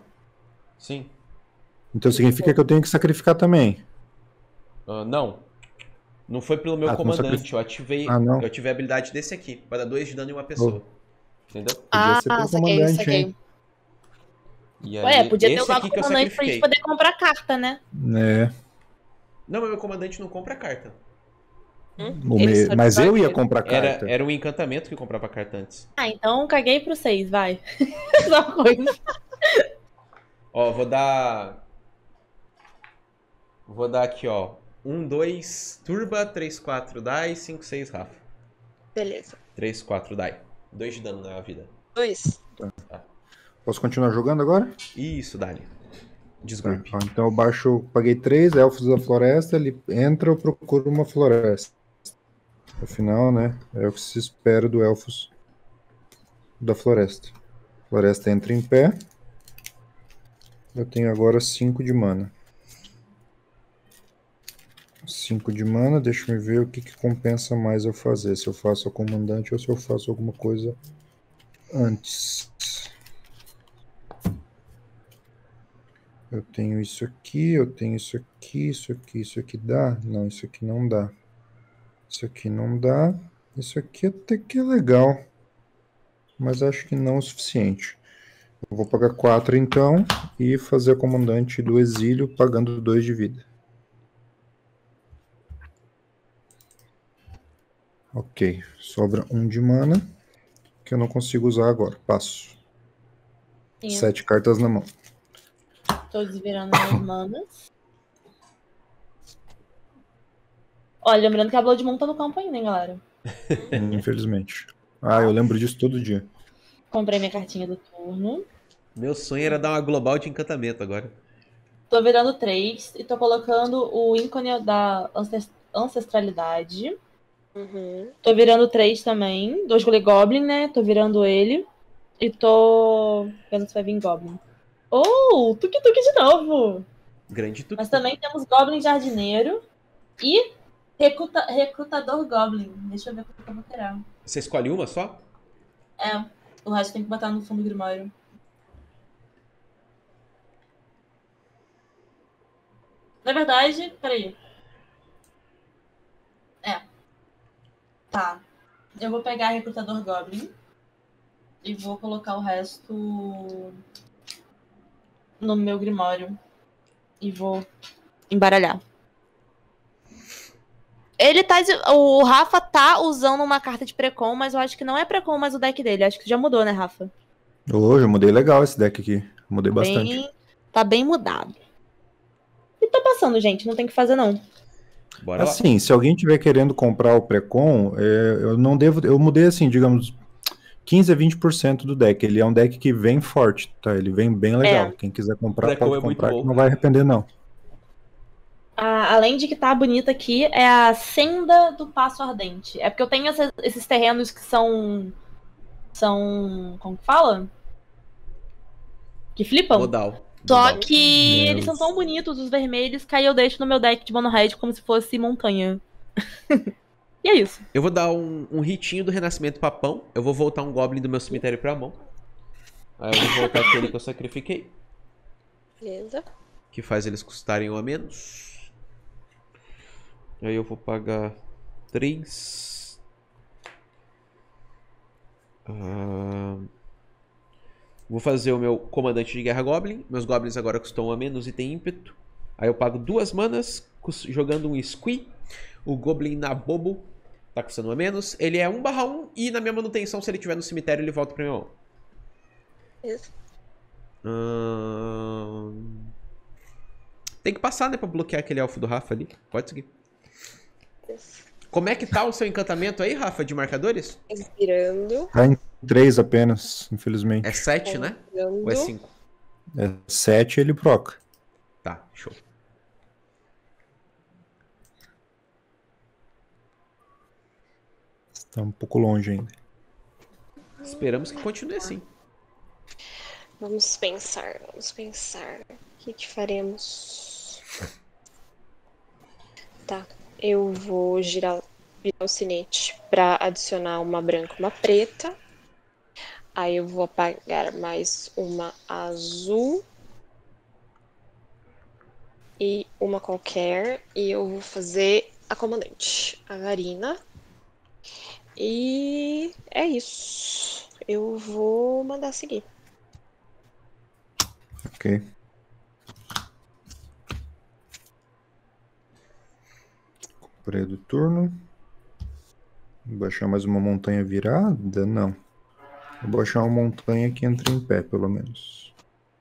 Sim. Então significa que eu tenho que sacrificar também. Ah, não. Não foi pelo meu Ah, tu não comandante, sacrificou. eu ativei, Ah, não. eu ativei a habilidade desse aqui, pra dar dois de dano em uma pessoa. Entendeu? Podia Ah, ser pelo saquei, comandante, saquei. hein? E Ué, aí, podia ter esse usado aqui o que eu comandante pra gente sacrifiquei. poder comprar carta, né? É. Não, mas meu comandante não compra carta. Hum? O Ele me- só Mas eu ia desafia. comprar Era, carta. era um encantamento que comprava carta antes. Ah, então caguei pro seis, vai. Só uma coisa. Ó, vou dar... Vou dar aqui, ó. um, dois, turba, três, quatro, die, cinco, seis, Rafa. Beleza. três, quatro, die. dois de dano na vida. Dois. Posso continuar jogando agora? Isso, Dali. Tá. Desgrupe. Ó, então eu baixo, paguei três elfos da floresta, ele entra, eu procuro uma floresta. Afinal, né, é o que se espera do elfos da floresta. Floresta entra em pé. Eu tenho agora cinco de mana. cinco de mana, deixa eu ver o que, que compensa mais eu fazer. Se eu faço a comandante ou se eu faço alguma coisa antes. Eu tenho isso aqui, eu tenho isso aqui, isso aqui, isso aqui dá? Não, isso aqui não dá. Isso aqui não dá. Isso aqui até que é legal. Mas acho que não é o suficiente. Eu vou pagar quatro então e fazer a comandante do exílio pagando dois de vida. Ok, sobra um de mana que eu não consigo usar agora. Passo. Sim, Sete cartas na mão. tô desvirando minhas manas. Olha, lembrando que a Blood Moon tá no campo ainda, hein, galera. Infelizmente. Ah, eu lembro disso todo dia. Comprei minha cartinha do turno. Meu sonho era dar uma global de encantamento agora. Tô virando três e tô colocando o ícone da ancest- ancestralidade. Uhum. Tô virando três também. Dois Gole Goblin, né? Tô virando ele. E tô vendo se vai vir Goblin. Oh, Tuk Tuk de novo! Grande tudo. Mas também temos Goblin Jardineiro e recruta- Recrutador Goblin. Deixa eu ver o que eu vou tirar. Você escolhe uma só? É, o resto tem que botar no fundo do Grimório. Na verdade, peraí. É. Tá. Eu vou pegar Recrutador Goblin e vou colocar o resto no meu Grimório. E vou embaralhar. Ele tá. de- O Rafa tá usando uma carta de Precon, mas eu acho que não é Precon mais o deck dele. Acho que já mudou, né, Rafa? Hoje eu mudei legal esse deck aqui. Mudei bastante. Bem, tá bem mudado. E tá passando, gente. Não tem o que fazer, não. Bora lá. Assim, se alguém tiver querendo comprar o Precon, é, eu não devo. Eu mudei assim, digamos, quinze a vinte por cento do deck. Ele é um deck que vem forte, tá? Ele vem bem legal. É. Quem quiser comprar, Precon pode é muito comprar, que bom. não vai arrepender, não. A- além de que tá bonita aqui, é a Senda do Passo Ardente. É porque eu tenho essa- esses terrenos que são. São. Como que fala? Que flipam. Modal. Só Modal. que É, eles são os- tão bonitos, os vermelhos, que aí eu deixo no meu deck de Mono Red como se fosse montanha. E é isso. Eu vou dar um, um hitinho do Renascimento Papão. Eu vou voltar um Goblin do meu cemitério pra mão. Aí eu vou voltar aquele que eu sacrifiquei. Beleza. Que faz eles custarem um a menos. Aí eu vou pagar três. Ah, vou fazer o meu comandante de guerra Goblin. Meus Goblins agora custam um a menos e tem ímpeto. Aí eu pago duas manas cus- jogando um Squee. O Goblin Nabobo tá custando um a menos. Ele é um barra um e na minha manutenção, se ele estiver no cemitério, ele volta pra minha mão. Beleza. Ahn, Tem que passar, né, pra bloquear aquele elfo do Rafa ali. Pode seguir. Como é que tá o seu encantamento aí, Rafa, de marcadores? Inspirando. Tá em três apenas, infelizmente. É sete, né? Inspirando. Ou é cinco? É sete, ele proca. Tá, show. Tá um pouco longe ainda. Esperamos que continue assim. Vamos pensar, vamos pensar. O que, que faremos? Tá, eu vou girar, virar o sinete para adicionar uma branca e uma preta. Aí eu vou apagar mais uma azul. E uma qualquer. E eu vou fazer a comandante, a Varina. E é isso. Eu vou mandar seguir. Ok. Comprei do turno. Vou baixar mais uma montanha virada? Não. Vou baixar uma montanha que entra em pé, pelo menos.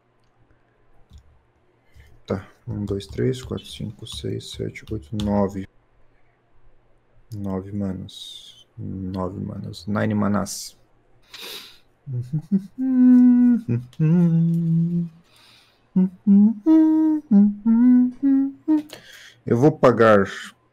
Tá. um, dois, três, quatro, cinco, seis, sete, oito, nove. nove manas. nove manas. nine manas. Eu vou pagar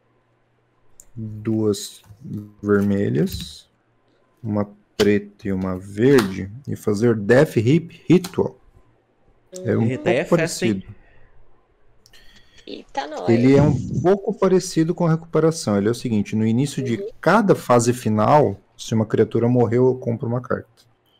duas vermelhas, uma preta e uma verde e fazer Death Hip Ritual. É um Eita, pouco é festa, hein? parecido. Eita, nós. Ele é um pouco parecido com a recuperação. Ele é o seguinte: no início de cada fase final, se uma criatura morreu, eu compro uma carta.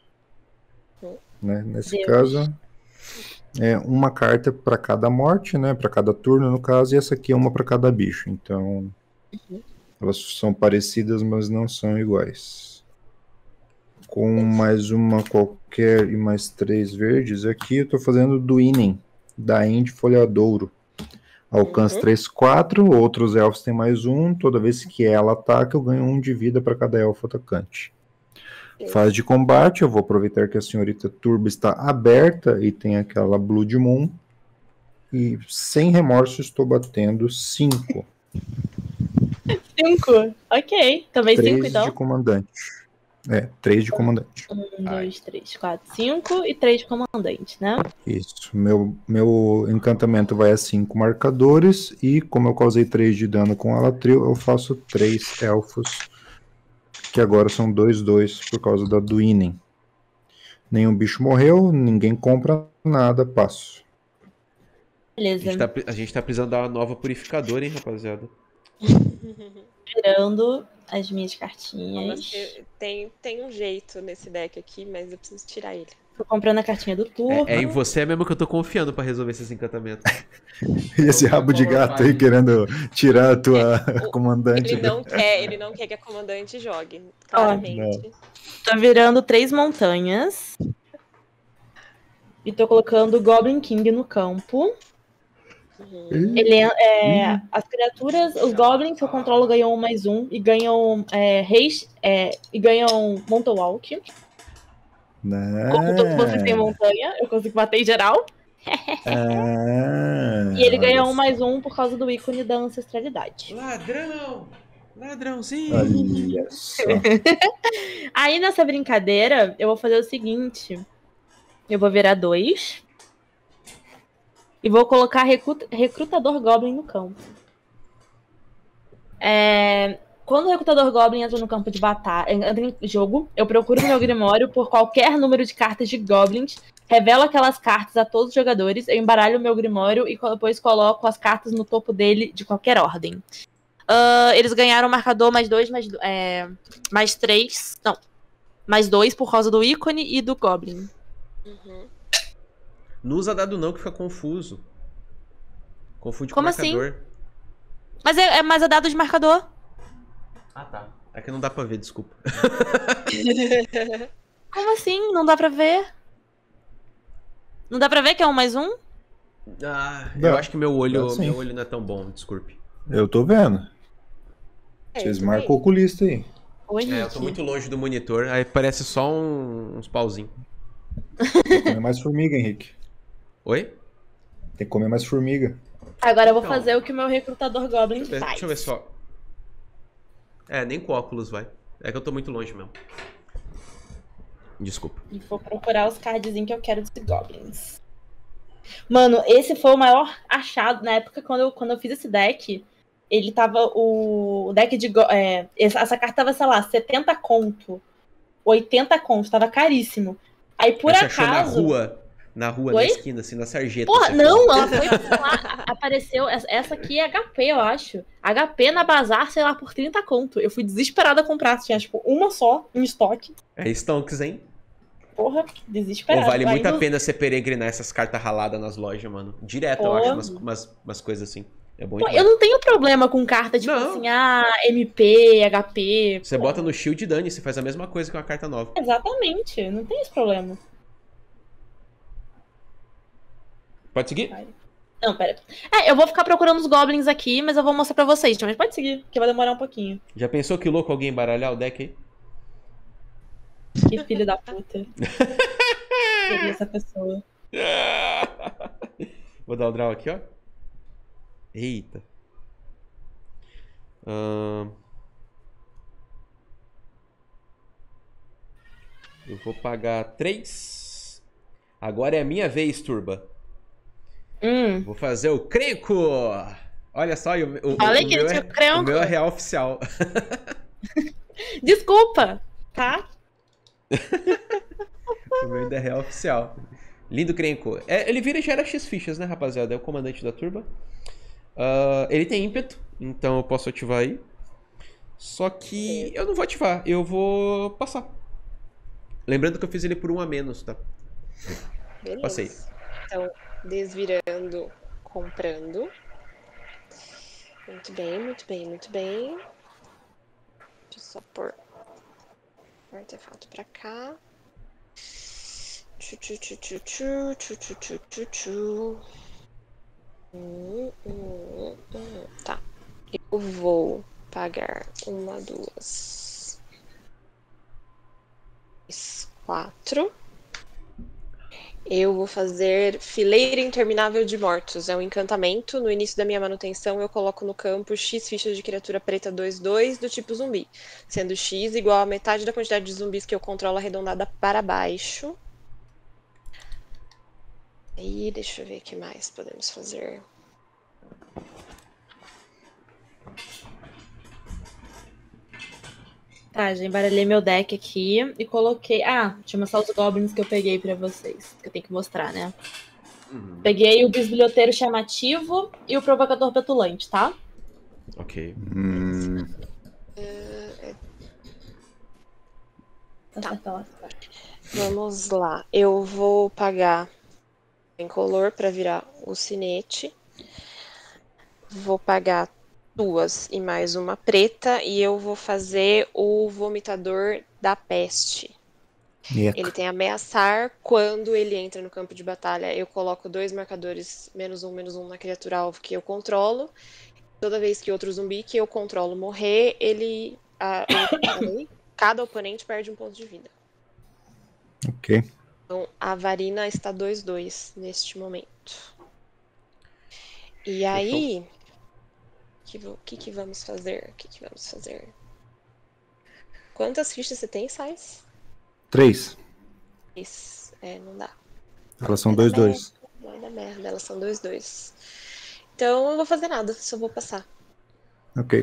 Né? Nesse Deus. caso, é uma carta para cada morte, né? Para cada turno, no caso, e essa aqui é uma para cada bicho. Então, elas são parecidas, mas não são iguais. Com mais uma qualquer e mais três verdes, aqui eu estou fazendo Duinen, da End Folhadouro. Alcance Uhum. três, quatro, outros elfos têm mais um. Toda vez que ela ataca, eu ganho um de vida para cada elfo atacante. Fase de combate, eu vou aproveitar que a senhorita Turba está aberta e tem aquela Blood Moon. E sem remorso estou batendo cinco. Cinco? Ok. Também cinco, três então. de comandante. É, três de comandante. Um, dois, três, quatro, cinco e três de comandante, né? Isso. Meu, meu encantamento vai a cinco marcadores. E como eu causei três de dano com Alatril, eu faço três elfos. Que agora são dois, dois por causa da Duinen. Nenhum bicho morreu, ninguém compra nada, passo. A Beleza. gente, tá, a gente tá precisando dar uma nova purificadora, hein, rapaziada? Tirando as minhas Mas cartinhas. eu- tem, tem um jeito nesse deck aqui, mas eu preciso tirar ele. Tô comprando a cartinha do turno. É, é em você mesmo que eu tô confiando pra resolver esses encantamentos. E esse rabo de gato aí querendo tirar a tua o- comandante. Ele não quer, ele não quer que a comandante jogue, claramente. Tô virando três montanhas. E tô colocando o Goblin King no campo. Uhum. Ele é, é, as criaturas, os goblins que eu controlo ganham um mais um e ganham é, reis é, e ganham Mortal Walk. Como todos vocês têm montanha, eu consigo bater em geral. Ah, E ele ganha olha um mais um por causa do ícone da ancestralidade. Ladrão! Ladrãozinho! Olha só. Aí nessa brincadeira, eu vou fazer o seguinte. Eu vou virar dois. E vou colocar recruta, recrutador Goblin no campo. É, quando o recrutador Goblin entra no campo de batalha, entra em jogo, eu procuro no meu Grimório por qualquer número de cartas de Goblins, revelo aquelas cartas a todos os jogadores, eu embaralho o meu Grimório e depois coloco as cartas no topo dele de qualquer ordem. Uh, eles ganharam o marcador mais dois, mais, é, mais três, não, mais dois por causa do ícone e do Goblin. Uhum. Não usa dado não que fica confuso. Confunde Como com marcador. Mas é, é mais é dado de marcador. Ah, tá. É que não dá pra ver, desculpa. Como assim? Não dá pra ver? Não dá pra ver que é um mais um? Ah, Dá. eu acho que meu olho, Dá sim. meu olho não é tão bom, desculpe. Eu tô vendo. É, Vocês eu marcam também. o oculista aí. Oi, É, eu tô muito longe do monitor, aí parece só um- uns pauzinhos. Tem que comer mais formiga, Henrique. Oi? Tem que comer mais formiga. Agora eu vou Então. fazer o que o meu recrutador Goblin Deixa eu ver, faz. deixa eu ver só. É, nem com óculos vai. É que eu tô muito longe mesmo. Desculpa. E vou procurar os cardzinhos que eu quero dos Goblins. Mano, esse foi o maior achado. Na época, quando eu, quando eu fiz esse deck, ele tava. O, o deck de. go- É, essa, essa carta tava, sei lá, setenta conto. oitenta conto, tava caríssimo. Aí por Mas você acaso. achou na rua, na rua, Oi? na esquina, assim, na sarjeta. Porra, você não, foi. ela foi sei lá, apareceu. Essa essa aqui é H P, eu acho. H P na bazar, sei lá, por trinta conto. Eu fui desesperada a comprar. Tinha, tipo, uma só em estoque. É Stonks, hein? Porra, Pô, desesperada. vale muito Aí a no- pena você peregrinar essas cartas raladas nas lojas, mano. Direto, eu Pô. acho, umas, umas, umas coisas assim. É bom Pô, demais. eu não tenho problema com carta, tipo Não. assim, ah, M P, H P. Você pô. bota no shield e dane, você faz a mesma coisa que uma carta nova. Exatamente, não tem esse problema. Pode seguir? Vai. Não, pera. É, eu vou ficar procurando os goblins aqui, mas eu vou mostrar pra vocês, mas pode seguir, que vai demorar um pouquinho. Já pensou que louco alguém embaralhar o deck aí? Que filho da puta. Seria essa pessoa. Vou dar o draw aqui, ó. Eita. Ahn. Eu vou pagar três. Agora é a minha vez, turba. Hum. Vou fazer o Crenco. Olha só, o, o, Falei o que meu ele é, tinha Crenco. o meu é real oficial. Desculpa, tá? O meu ainda é real oficial. Lindo Crenco. É, ele vira e gera X fichas, né, rapaziada? É o comandante da turba. Uh, ele tem ímpeto, então eu posso ativar aí. Só que eu não vou ativar, eu vou passar. Lembrando que eu fiz ele por um a menos, tá? Beleza. Passei. Então, desvirando, comprando. Muito bem, muito bem, muito bem. Deixa eu só pôr o artefato pra cá. Tchu, tchu, tchu, tchu, tchu, tchu, tchu, tchu, tchu, tchu. Hum, hum, hum. Tá. Eu vou pagar uma, duas, três, quatro. Eu vou fazer Fileira Interminável de Mortos. É um encantamento. No início da minha manutenção, eu coloco no campo X fichas de criatura preta dois dois do tipo zumbi, sendo X igual a metade da quantidade de zumbis que eu controlo arredondada para baixo. Aí, deixa eu ver o que mais podemos fazer. Tá, já embaralhei meu deck aqui e coloquei... Ah, deixa eu mostrar os goblins que eu peguei pra vocês, que eu tenho que mostrar, né? Uhum. Peguei o Bisbilhoteiro Chamativo e o Provocador Petulante, tá? Ok. Hum, Tá. Tá. Vamos lá. Eu vou pagar em color para virar o sinete. Vou pagar duas e mais uma preta. E eu vou fazer o Vomitador da Peste. eca. Ele tem ameaçar. Quando ele entra no campo de batalha, eu coloco dois marcadores menos um, menos um na criatura alvo que eu controlo. Toda vez que outro zumbi que eu controlo morrer, ele... A, o, cada oponente perde um ponto de vida. Ok. Então, a Varina está dois dois neste momento. E aí... O que, que vamos fazer? O que, que vamos fazer? Quantas fichas você tem, Sais? Três. Isso, é, não dá. Elas são Vai dois, dar dois. merda, vai dar merda, elas são dois dois. Então, eu não vou fazer nada, só vou passar. Ok.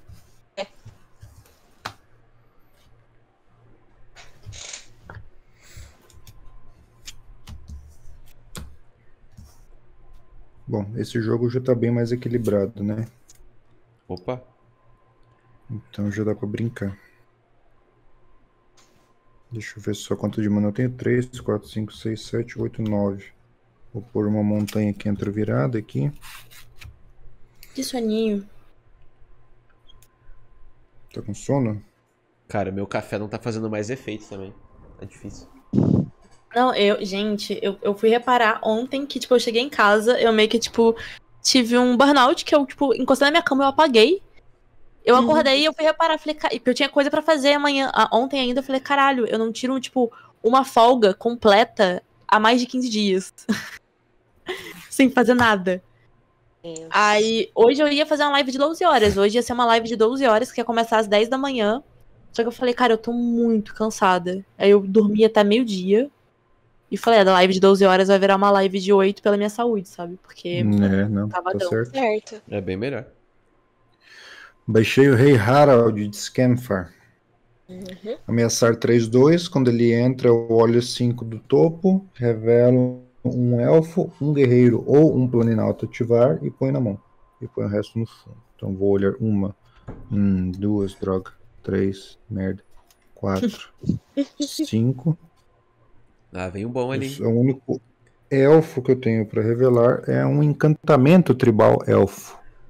Bom, esse jogo já tá bem mais equilibrado, né? Opa. Então já dá pra brincar. Deixa eu ver só quanto de mana eu tenho. três, quatro, cinco, seis, sete, oito, nove. Vou pôr uma montanha aqui entre virada aqui. Que soninho. Tá com sono? Cara, meu café não tá fazendo mais efeito também. É difícil. Não, eu... Gente, eu, eu fui reparar ontem que, tipo, eu cheguei em casa, eu meio que, tipo, tive um burnout que eu, tipo, encostei na minha cama, eu apaguei. Eu Uhum. acordei e eu fui reparar, falei, ca- porque eu tinha coisa pra fazer amanhã, ah, ontem ainda, eu falei, caralho, eu não tiro, tipo, uma folga completa há mais de quinze dias. Sem fazer nada. Isso. Aí, hoje eu ia fazer uma live de doze horas, hoje ia ser uma live de doze horas, que ia começar às dez da manhã, só que eu falei, cara, eu tô muito cansada. Aí eu dormi até meio-dia, e falei, a da live de doze horas vai virar uma live de oito pela minha saúde, sabe? Porque É, não, tava tá dando. certo. Certo. É bem melhor. Baixei o Rei Harald de Scamfar. Uhum. Ameaçar três dois. Quando ele entra, eu olho cinco do topo, revelo um elfo, um guerreiro ou um planinauta ativar e põe na mão. E põe o resto no fundo. Então vou olhar uma, hum, duas, droga, três, merda, quatro, cinco. Ah, vem um bom ali. Isso, é o único elfo que eu tenho para revelar é um encantamento tribal elfo.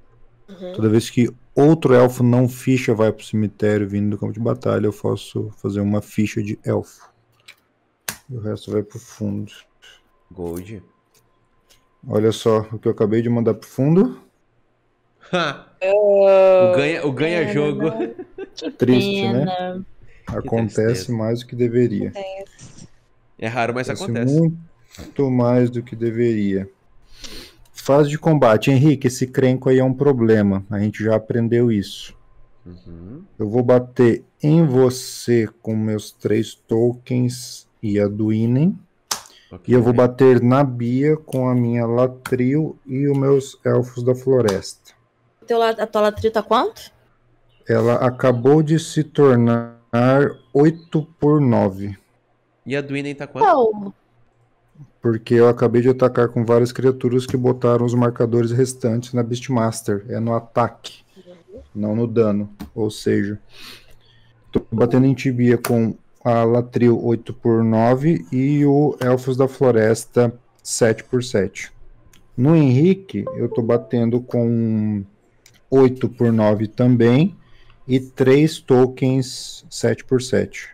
Uhum. Toda vez que outro elfo não ficha vai pro cemitério vindo do campo de batalha, eu posso fazer uma ficha de elfo. E o resto vai pro fundo. Gold. Olha só o que eu acabei de mandar pro fundo. Ha! Oh, O ganha, o ganha pena, jogo. não. Que Triste, né? pena. Acontece tristeza. mais do que deveria. É raro, mas Acontece acontece. muito mais do que deveria. Fase de combate. Henrique, esse crenco aí é um problema. A gente já aprendeu isso. Uhum. Eu vou bater em você com meus três tokens e a do Inen. Okay. E eu vou bater na Bia com a minha Latril e os meus Elfos da Floresta. Teu, a tua Latril tá quanto? Ela acabou de se tornar oito por nove. E a Dwayne tá quanto? Não. Porque eu acabei de atacar com várias criaturas que botaram os marcadores restantes na Beastmaster. É no ataque, não no dano. Ou seja, tô batendo em Tibia com a Latril oito por nove e o Elfos da Floresta sete por sete. No Henrique, eu tô batendo com oito por nove também e três tokens sete por sete.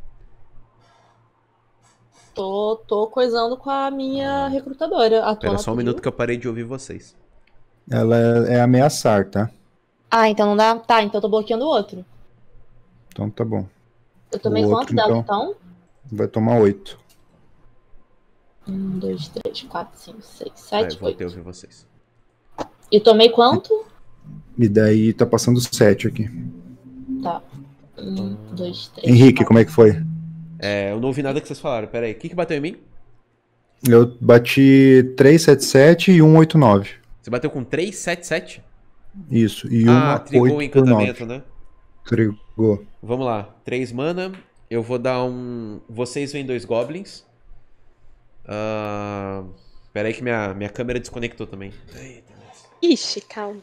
Tô, tô coisando com a minha recrutadora. A tua Espera só um Latril? minuto que eu parei de ouvir vocês. Ela é, é ameaçar, tá? Ah, então não dá? Tá, então eu tô bloqueando o outro. Então tá bom. Eu tomei O quanto outro, dela, então? então? Vai tomar oito. Um, dois, três, quatro, cinco, seis, Ah, sete, eu voltei a oito. ouvir vocês. E tomei quanto? E daí tá passando sete aqui. Tá. Um, dois, três. Henrique, quatro. como é que foi? É, eu não ouvi nada que vocês falaram. Pera aí. O que, que bateu em mim? Eu bati três sete sete e um oito nove. Você bateu com três sete sete? Isso. E Ah, uma trigou o oito por encantamento, nove. né? Trigou. Vamos lá. três mana. Eu vou dar um... Vocês veem dois goblins. Ah... Pera aí que minha, minha câmera desconectou também. Eita, nossa. Ixi, calma.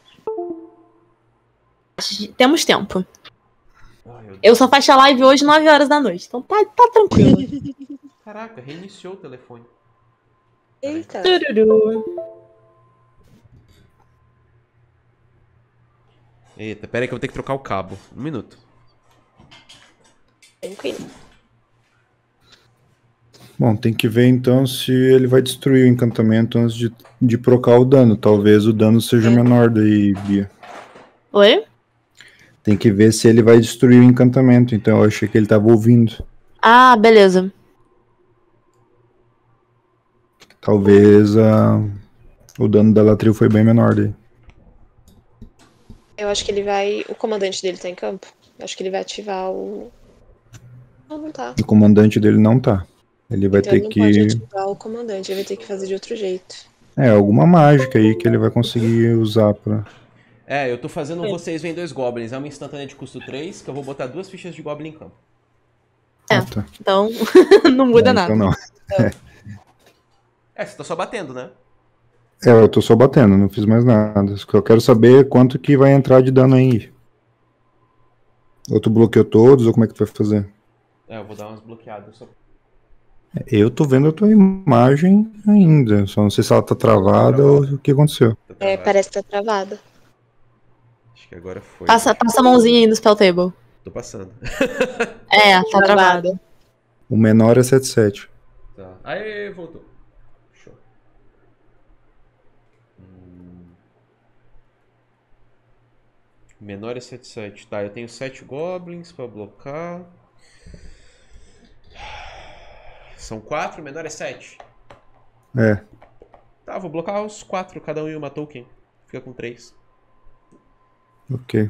Temos tempo. Ai, meu Deus. Eu só faço a live hoje nove horas da noite. Então tá, tá tranquilo. Caraca, reiniciou o telefone. Eita. Tururu. Eita, pera aí que eu vou ter que trocar o cabo. Um minuto. Tranquilo. Bom, tem que ver então se ele vai destruir o encantamento antes de, de procar o dano. Talvez o dano seja menor daí, Bia. Oi? Tem que ver se ele vai destruir o encantamento. Então eu achei que ele tava ouvindo. Ah, beleza. Talvez a, o dano da Latril foi bem menor daí. Eu acho que ele vai. O comandante dele tá em campo. Eu acho que ele vai ativar o. Não, não tá. O comandante dele não tá. Ele vai Então ter ele não pode que... ativar o comandante, ele vai ter que fazer de outro jeito. É, alguma mágica aí que ele vai conseguir usar pra... É, eu tô fazendo vocês veem dois goblins. É uma instantânea de custo três, que eu vou botar duas fichas de goblin em campo. É. Ah, tá. Então, não muda Não, nada. então não. É, você tá só batendo, né? É, eu tô só batendo, não fiz mais nada. Eu quero saber é quanto que vai entrar de dano aí. Ou tu bloqueou todos, ou como é que tu vai fazer? É, eu vou dar umas bloqueadas. Só... Eu tô vendo a tua imagem ainda, só não sei se ela tá travada ou o que aconteceu. Tá É, travado. parece que tá travada. Acho que agora foi. Passa, passa a mãozinha aí no spell table. Tô passando. É, tá travado. O menor é sete sete. Tá. Aê, voltou. Show. Hum... Menor é sete sete. Tá, eu tenho sete goblins pra blocar. São quatro, menor é sete. É, Tá, vou blocar os quatro, cada um em uma token. Fica com três. ok.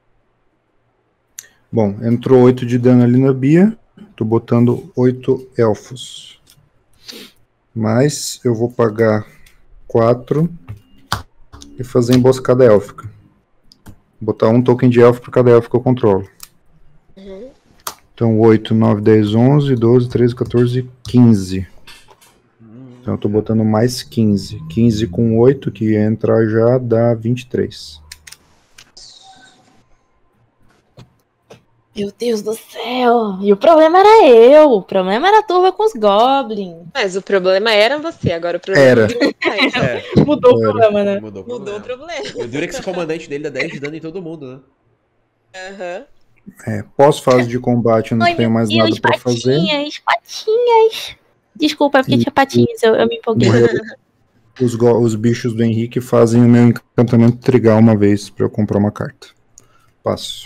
Bom, entrou oito de dano ali na Bia. Tô botando oito elfos. Mas eu vou pagar quatro e fazer emboscada élfica. Botar um token de elfo por cada elfo que eu controlo. Uhum. Então oito, nove, dez, onze, doze, treze, quatorze, quinze. Então eu tô botando mais quinze. quinze com oito, que ia entrar já, dá vinte e três. Meu Deus do céu! E o problema era eu! O problema era a turma com os goblins. Mas o problema era você, agora o problema Era. virou mais. É, Mudou o Era. problema, né? mudou o Mudou o problema. problema. E o Durex, comandante dele, dá dez de dano em todo mundo, né? Aham. É, pós-fase de combate eu não Ai, tenho meu mais Deus, nada pra fazer. patinhas, patinhas. Desculpa, é porque E- tinha patinhas, eu, eu me empolguei. Morreu. Os, go- os bichos do Henrique fazem o meu encantamento trigar uma vez pra eu comprar uma carta. Passo.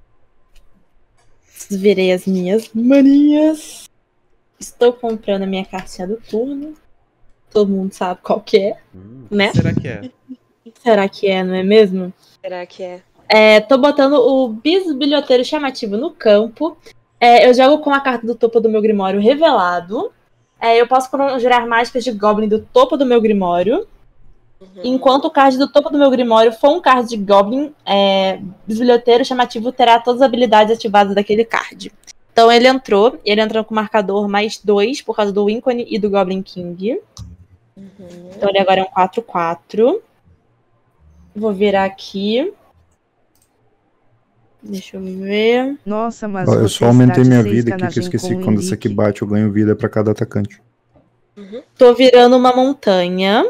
Virei as minhas maninhas. Estou comprando a minha cartinha do turno. Todo mundo sabe qual que é, Hum, né? Será que é? Será que é, não é mesmo? Será que é? É, tô botando o bisbilhoteiro chamativo no campo. É, eu jogo com a carta do topo do meu grimório revelado. É, eu posso conjurar mágicas de Goblin do topo do meu grimório. Uhum. Enquanto o card do topo do meu grimório for um card de Goblin, é, bisbilhoteiro chamativo terá todas as habilidades ativadas daquele card. Então ele entrou, ele entrou com marcador mais dois por causa do Wincone e do Goblin King. Uhum. Então ele agora é um quatro quatro. Vou virar aqui. Deixa eu ver. Nossa, mas Ó, eu você só aumentei está de minha ser vida aqui, que eu escanagem esqueci com que o quando isso aqui Henrique. bate eu ganho vida pra cada atacante. Tô virando uma montanha.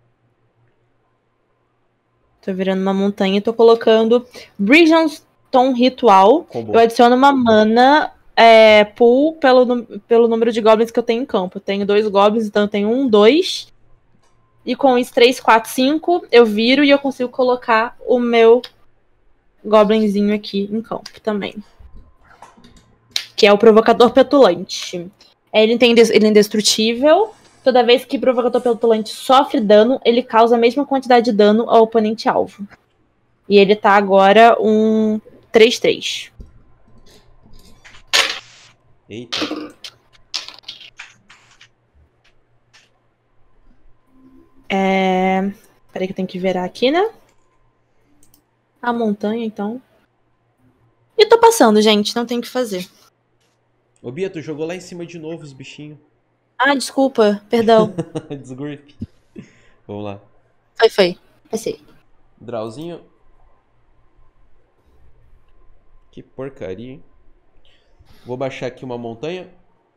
Tô virando uma montanha e tô colocando Bridgeton Ritual. Combo. Eu adiciono uma mana é, pool pelo, nú- pelo número de goblins que eu tenho em campo. Eu tenho dois goblins, então eu tenho um, dois. E com isso, três, quatro, cinco, eu viro e eu consigo colocar o meu goblinzinho aqui em campo também. Que é o Provocador Petulante. É, Ele, tem, indes- ele é indestrutível. Toda vez que o Provocador Petulante sofre dano, ele causa a mesma quantidade de dano ao oponente alvo. E ele tá agora um três três. Eita. É... Peraí que eu tenho que virar aqui, né? A montanha, então. E tô passando, gente. Não tem o que fazer. Ô, Bia, tu jogou lá em cima de novo os bichinhos. Ah, desculpa. Perdão. Desgrip. Vamos lá. Foi, foi. Passei. Drawzinho. Que porcaria, hein? Vou baixar aqui uma montanha.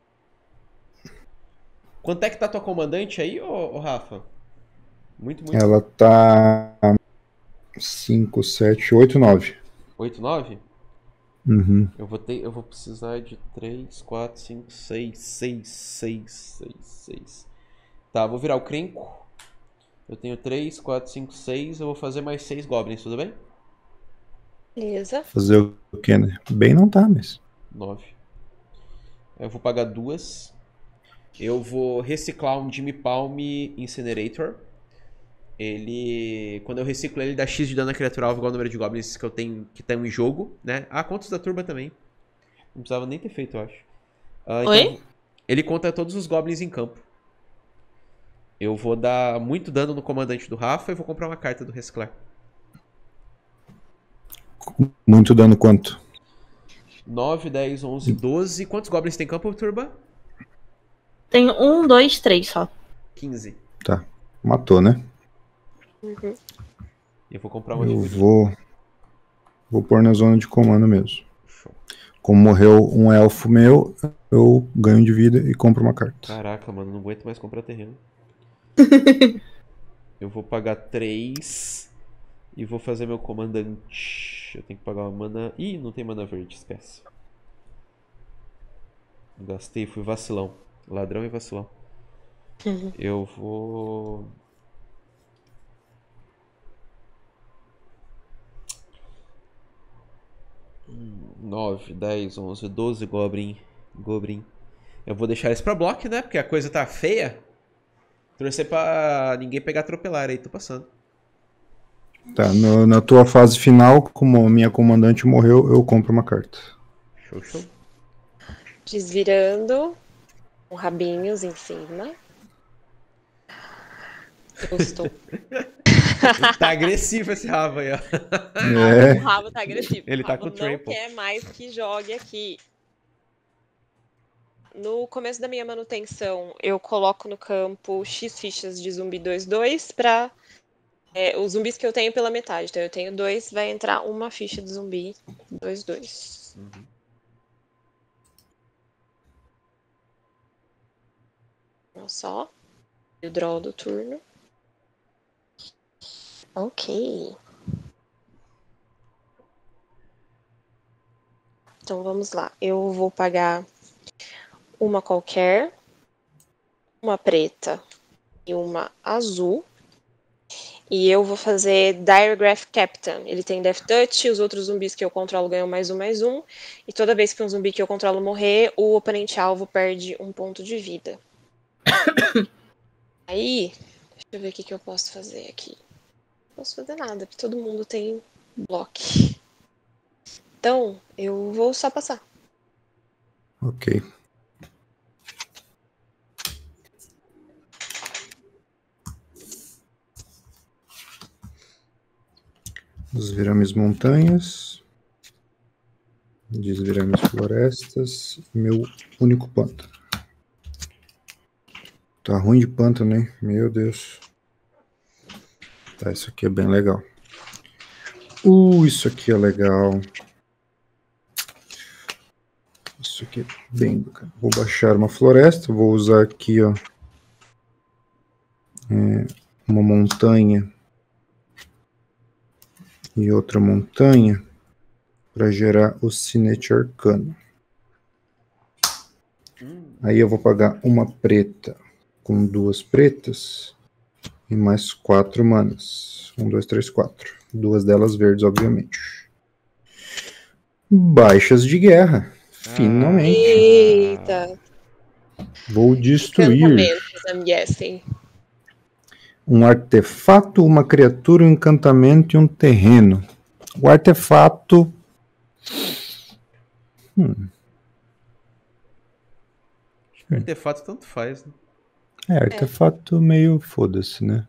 Quanto é que tá tua comandante aí, ô, ô Rafa? Muito, muito. Ela tá cinco, sete, oito, nove. oito, nove? Uhum. Eu vou ter, eu vou precisar de três, quatro, cinco, seis, seis, seis, seis, seis. Tá, vou virar o Crenco. Eu tenho três, quatro, cinco, seis. Eu vou fazer mais seis goblins, tudo bem? Beleza. Fazer o quê, né? Bem não tá, mas... nove. Eu vou pagar duas. Eu vou reciclar um Jimmy Palm Incinerator. Ele... Quando eu reciclo ele, dá X de dano a criatura alvo igual ao número de goblins que eu tenho que estão em jogo, né? Ah, contos da turba também. Não precisava nem ter feito, eu acho. Ah, então, Oi? ele conta todos os goblins em campo. Eu vou dar muito dano no comandante do Rafa e vou comprar uma carta do reciclar. Muito dano quanto? nove, dez, onze, doze. Quantos goblins tem em campo, turba? Tem um, dois, três só. quinze. Tá. Matou, né? Uhum. Eu vou comprar uma Eu figurinha. vou... Vou pôr na zona de comando mesmo. Show. Como morreu um elfo meu, eu ganho de vida e compro uma carta. Caraca, mano, não aguento mais comprar terreno. Eu vou pagar três e vou fazer meu comandante. Eu tenho que pagar uma mana... Ih, não tem mana verde, esquece. Gastei, fui vacilão. Ladrão e vacilão. Uhum. Eu vou... nove, dez, onze, doze Goblin. Goblin. Eu vou deixar isso pra bloco, né? Porque a coisa tá feia. Torcer pra ninguém pegar atropelar aí, tô passando. Tá, no- na tua fase final, como a minha comandante morreu, eu compro uma carta. Show, show. Desvirando. Com rabinhos em cima. Gostou. Tá agressivo esse Rafa aí, ó. É. O rabo tá agressivo. Ele O tá rabo com o não trample. quer mais que jogue aqui. No começo da minha manutenção, eu coloco no campo X fichas de zumbi dois dois pra é, os zumbis que eu tenho pela metade. Então eu tenho dois, vai entrar uma ficha de zumbi dois dois. Uhum. Só. O draw do turno. Ok. Então vamos lá. Eu vou pagar uma qualquer, uma preta e uma azul. E eu vou fazer Diregraph Captain. Ele tem Death Touch, os outros zumbis que eu controlo ganham mais um, mais um. E toda vez que um zumbi que eu controlo morrer, o oponente alvo perde um ponto de vida. Aí, deixa eu ver o que, que eu posso fazer aqui. Não posso fazer nada, porque todo mundo tem block. Então, eu vou só passar. Ok. Desviramos montanhas. Desviramos florestas. Meu único pântano. Tá ruim de pântano, hein? Meu Deus. Tá, isso aqui é bem legal. Uh, isso aqui é legal. Isso aqui é bem bacana. Vou baixar uma floresta. Vou usar aqui, ó. É, uma montanha. E outra montanha. Para gerar o Sinete Arcano. Aí eu vou pagar uma preta com duas pretas e mais quatro manas. Um, dois, três, quatro. Duas delas verdes, obviamente. Baixas de guerra. Finalmente. Eita! Vou destruir Encantamentos, I'm guessing. um artefato, uma criatura, um encantamento e um terreno. O artefato... Hum. Artefato tanto faz, né? É, artefato meio foda-se, né?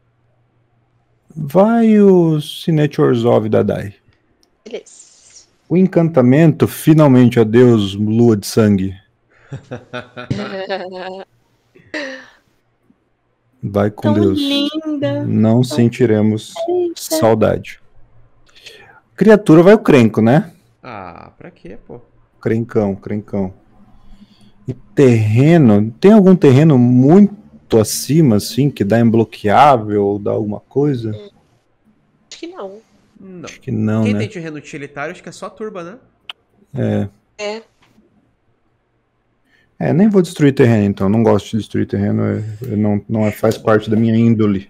Vai o Sinete Orzhov da Dai. Beleza. O encantamento, finalmente, adeus, lua de sangue. Vai com Tão Deus. linda. Não sentiremos saudade. Criatura vai o crenco, né? Ah, pra quê, pô? Crencão, crencão. E terreno, tem algum terreno muito acima, assim, que dá imbloqueável ou dá alguma coisa? Acho que não. Não. Acho que não, Quem né? tem terreno utilitário, acho que é só turba, né? É. É. É, nem vou destruir terreno, então. Não gosto de destruir terreno. É, é, não, não é, faz parte da minha índole.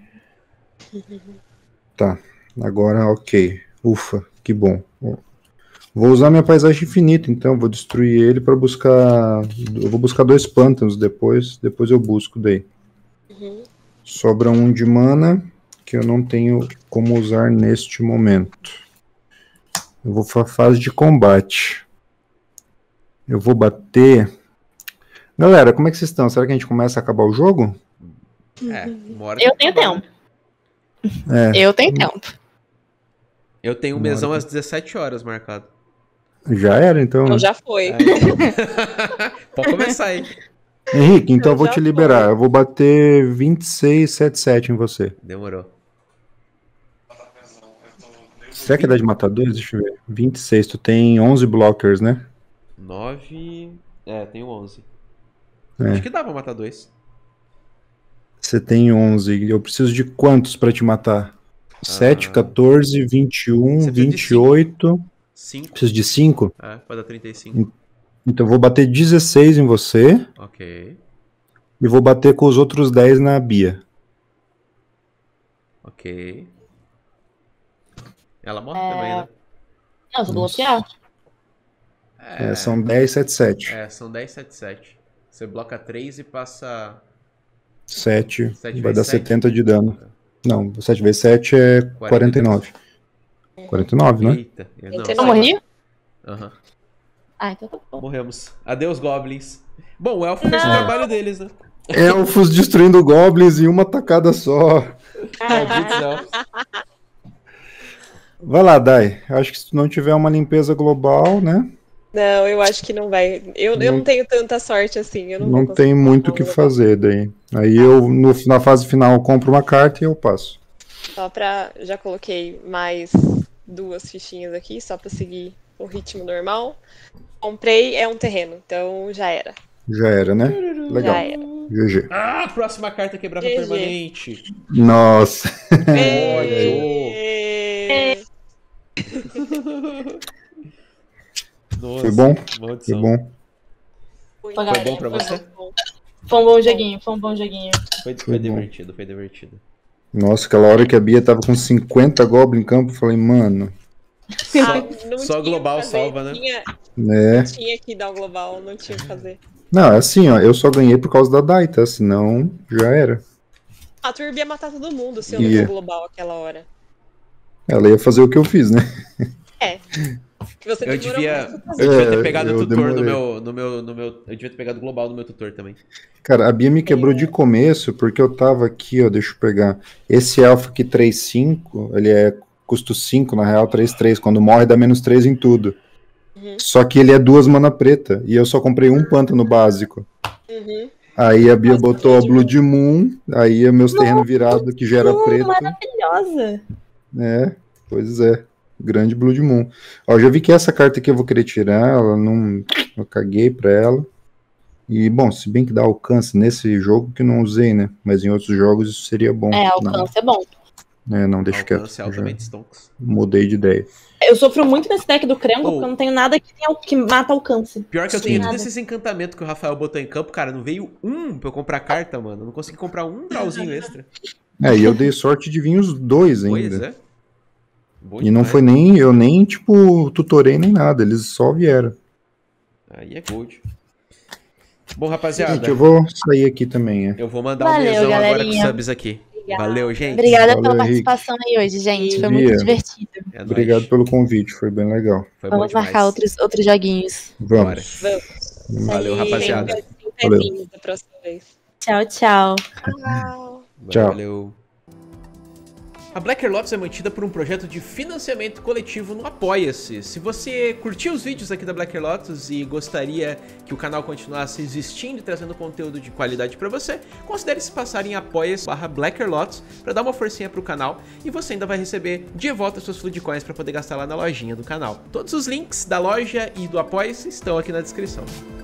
Tá. Agora, ok. Ufa, que bom. Vou usar minha paisagem infinita, então. Vou destruir ele para buscar... Eu vou buscar dois pântanos depois. Depois eu busco daí. Uhum. Sobra um de mana que eu não tenho como usar neste momento. Eu vou para a fase de combate. Eu vou bater... Galera, como é que vocês estão? Será que a gente começa a acabar o jogo? É, uma hora Eu tem que tenho acabar, tempo. né? É, Eu tenho tempo. Eu tenho um Uma mesão hora às dezessete horas marcado. já era, então. Então né? já foi. É. Pode começar aí. Henrique, então eu vou Já te liberar. foi. Eu vou bater vinte e seis, setenta e sete em você. Demorou. Será que dá de matar dois? Deixa eu ver. vinte e seis, tu tem onze blockers, né? nove. É, tenho onze. É. Acho que dá pra matar dois. Você tem onze. Eu preciso de quantos pra te matar? sete, Ah. quatorze, vinte e um, Você precisa de vinte e oito. cinco. Preciso de cinco? É, pode dar trinta e cinco. Então eu vou bater dezesseis em você Ok. e vou bater com os outros dez na Bia. Ok. Ela morre É. também, né? Não, eu vou bloquear. É, É, são dez, setenta e sete. é, são dez, setenta e sete. Você bloca três e passa. sete. sete Vai vezes dar sete? setenta de dano. Não, sete vezes sete é quarenta e nove. quarenta e nove, né? Eita. Não, Quarenta e Eu nove. morri? Aham. Ah, então tá bom. Morremos. Adeus, goblins. Bom, o elfo fez o Não. trabalho deles, né? Elfos destruindo goblins em uma tacada só. Malditos elfos. Vai lá, Dai. Acho que se tu não tiver uma limpeza global, né? Não, eu acho que não vai. Eu, eu Não- não tenho tanta sorte assim. Eu não, Não, vou tem conseguir muito o fazer que um negócio. fazer daí. Aí eu, no- na fase final, eu compro uma carta e eu passo. Só pra. Já coloquei mais duas fichinhas aqui, só pra seguir o ritmo normal. Comprei, é um terreno, então já era. Já era, né? Legal. Já era. G G. Ah, próxima carta quebrava G G. permanente. Nossa. Ê! Nossa, Foi bom? maldição. Foi bom. Foi Foi bom bom pra você? Foi um bom joguinho, foi um bom joguinho. Foi, foi Foi bom. divertido, foi divertido. Nossa, aquela hora que a Bia tava com cinquenta goblin em campo, eu falei, mano, Ah, não Só tinha o que global fazer, salva, né? Tinha, né? tinha que dar o global, não tinha o que fazer. Não, é assim, ó, eu só ganhei por causa da Dai, tá? Senão, já era. A turma ia matar todo mundo se eu Ia. não dou global aquela hora. Ela ia fazer o que eu fiz, né? É. Que você Eu demorou devia, muito pra eu fazer. devia É, ter pegado eu o tutor no demorei. meu, no, meu, no meu. Eu devia ter pegado o global no meu tutor também. Cara, a Bia me quebrou de começo, porque eu tava aqui, ó, deixa eu pegar. Esse elfo aqui três cinco, ele é custo cinco, na real, três três. Quando morre, dá menos três em tudo. Uhum. Só que ele é duas mana preta, e eu só comprei um pântano básico. Uhum. Aí a Bia Nossa, botou a Blood Blood Moon, aí meus terrenos virados que já era Não, preto. maravilhosa. É, pois é. Grande Blood Moon. Ó, já vi que essa carta aqui eu vou querer tirar, ela não. Eu caguei pra ela. E, bom, se bem que dá alcance nesse jogo que eu não usei, né? Mas em outros jogos isso seria bom. É, alcance é bom. Não, é, não deixa quieto. Alcance eu já altamente stonks. mudei de ideia. Eu sofro muito nesse deck do Krenko, Oh. porque eu não tenho nada que, tenha, que mata alcance. Pior que eu Sim. tenho Nada. todos esses encantamentos que o Rafael botou em campo, cara, não veio um pra eu comprar carta, mano. Eu não consegui comprar um drawzinho extra. É, e eu dei sorte de vir os dois Pois ainda. é. Bom E não demais. foi nem, eu nem, tipo, tutorei nem nada, eles só vieram. Aí é gold. Bom, rapaziada, Gente, eu vou sair aqui também, é. eu vou mandar Valeu, um mesão agora com galerinha. subs aqui. Obrigada. Valeu, gente. Obrigada Valeu, pela Henrique. participação aí hoje, gente. Foi Bia. muito divertido. É Obrigado nóis. pelo convite, foi bem legal. Foi bom Vamos demais. marcar outros, outros joguinhos. Vamos. Vamos. Valeu, E rapaziada. sempre- sempre Valeu. vinhos da próxima vez. Tchau, tchau. Tchau. Tchau. Valeu. A Blacker Lotus é mantida por um projeto de financiamento coletivo no Apoia-se. Se você curtiu os vídeos aqui da Blacker Lotus e gostaria que o canal continuasse existindo e trazendo conteúdo de qualidade para você, considere se passar em apoia-se barra Blacker Lotus para dar uma forcinha pro canal e você ainda vai receber de volta seus Flood Coins para poder gastar lá na lojinha do canal. Todos os links da loja e do Apoia-se estão aqui na descrição.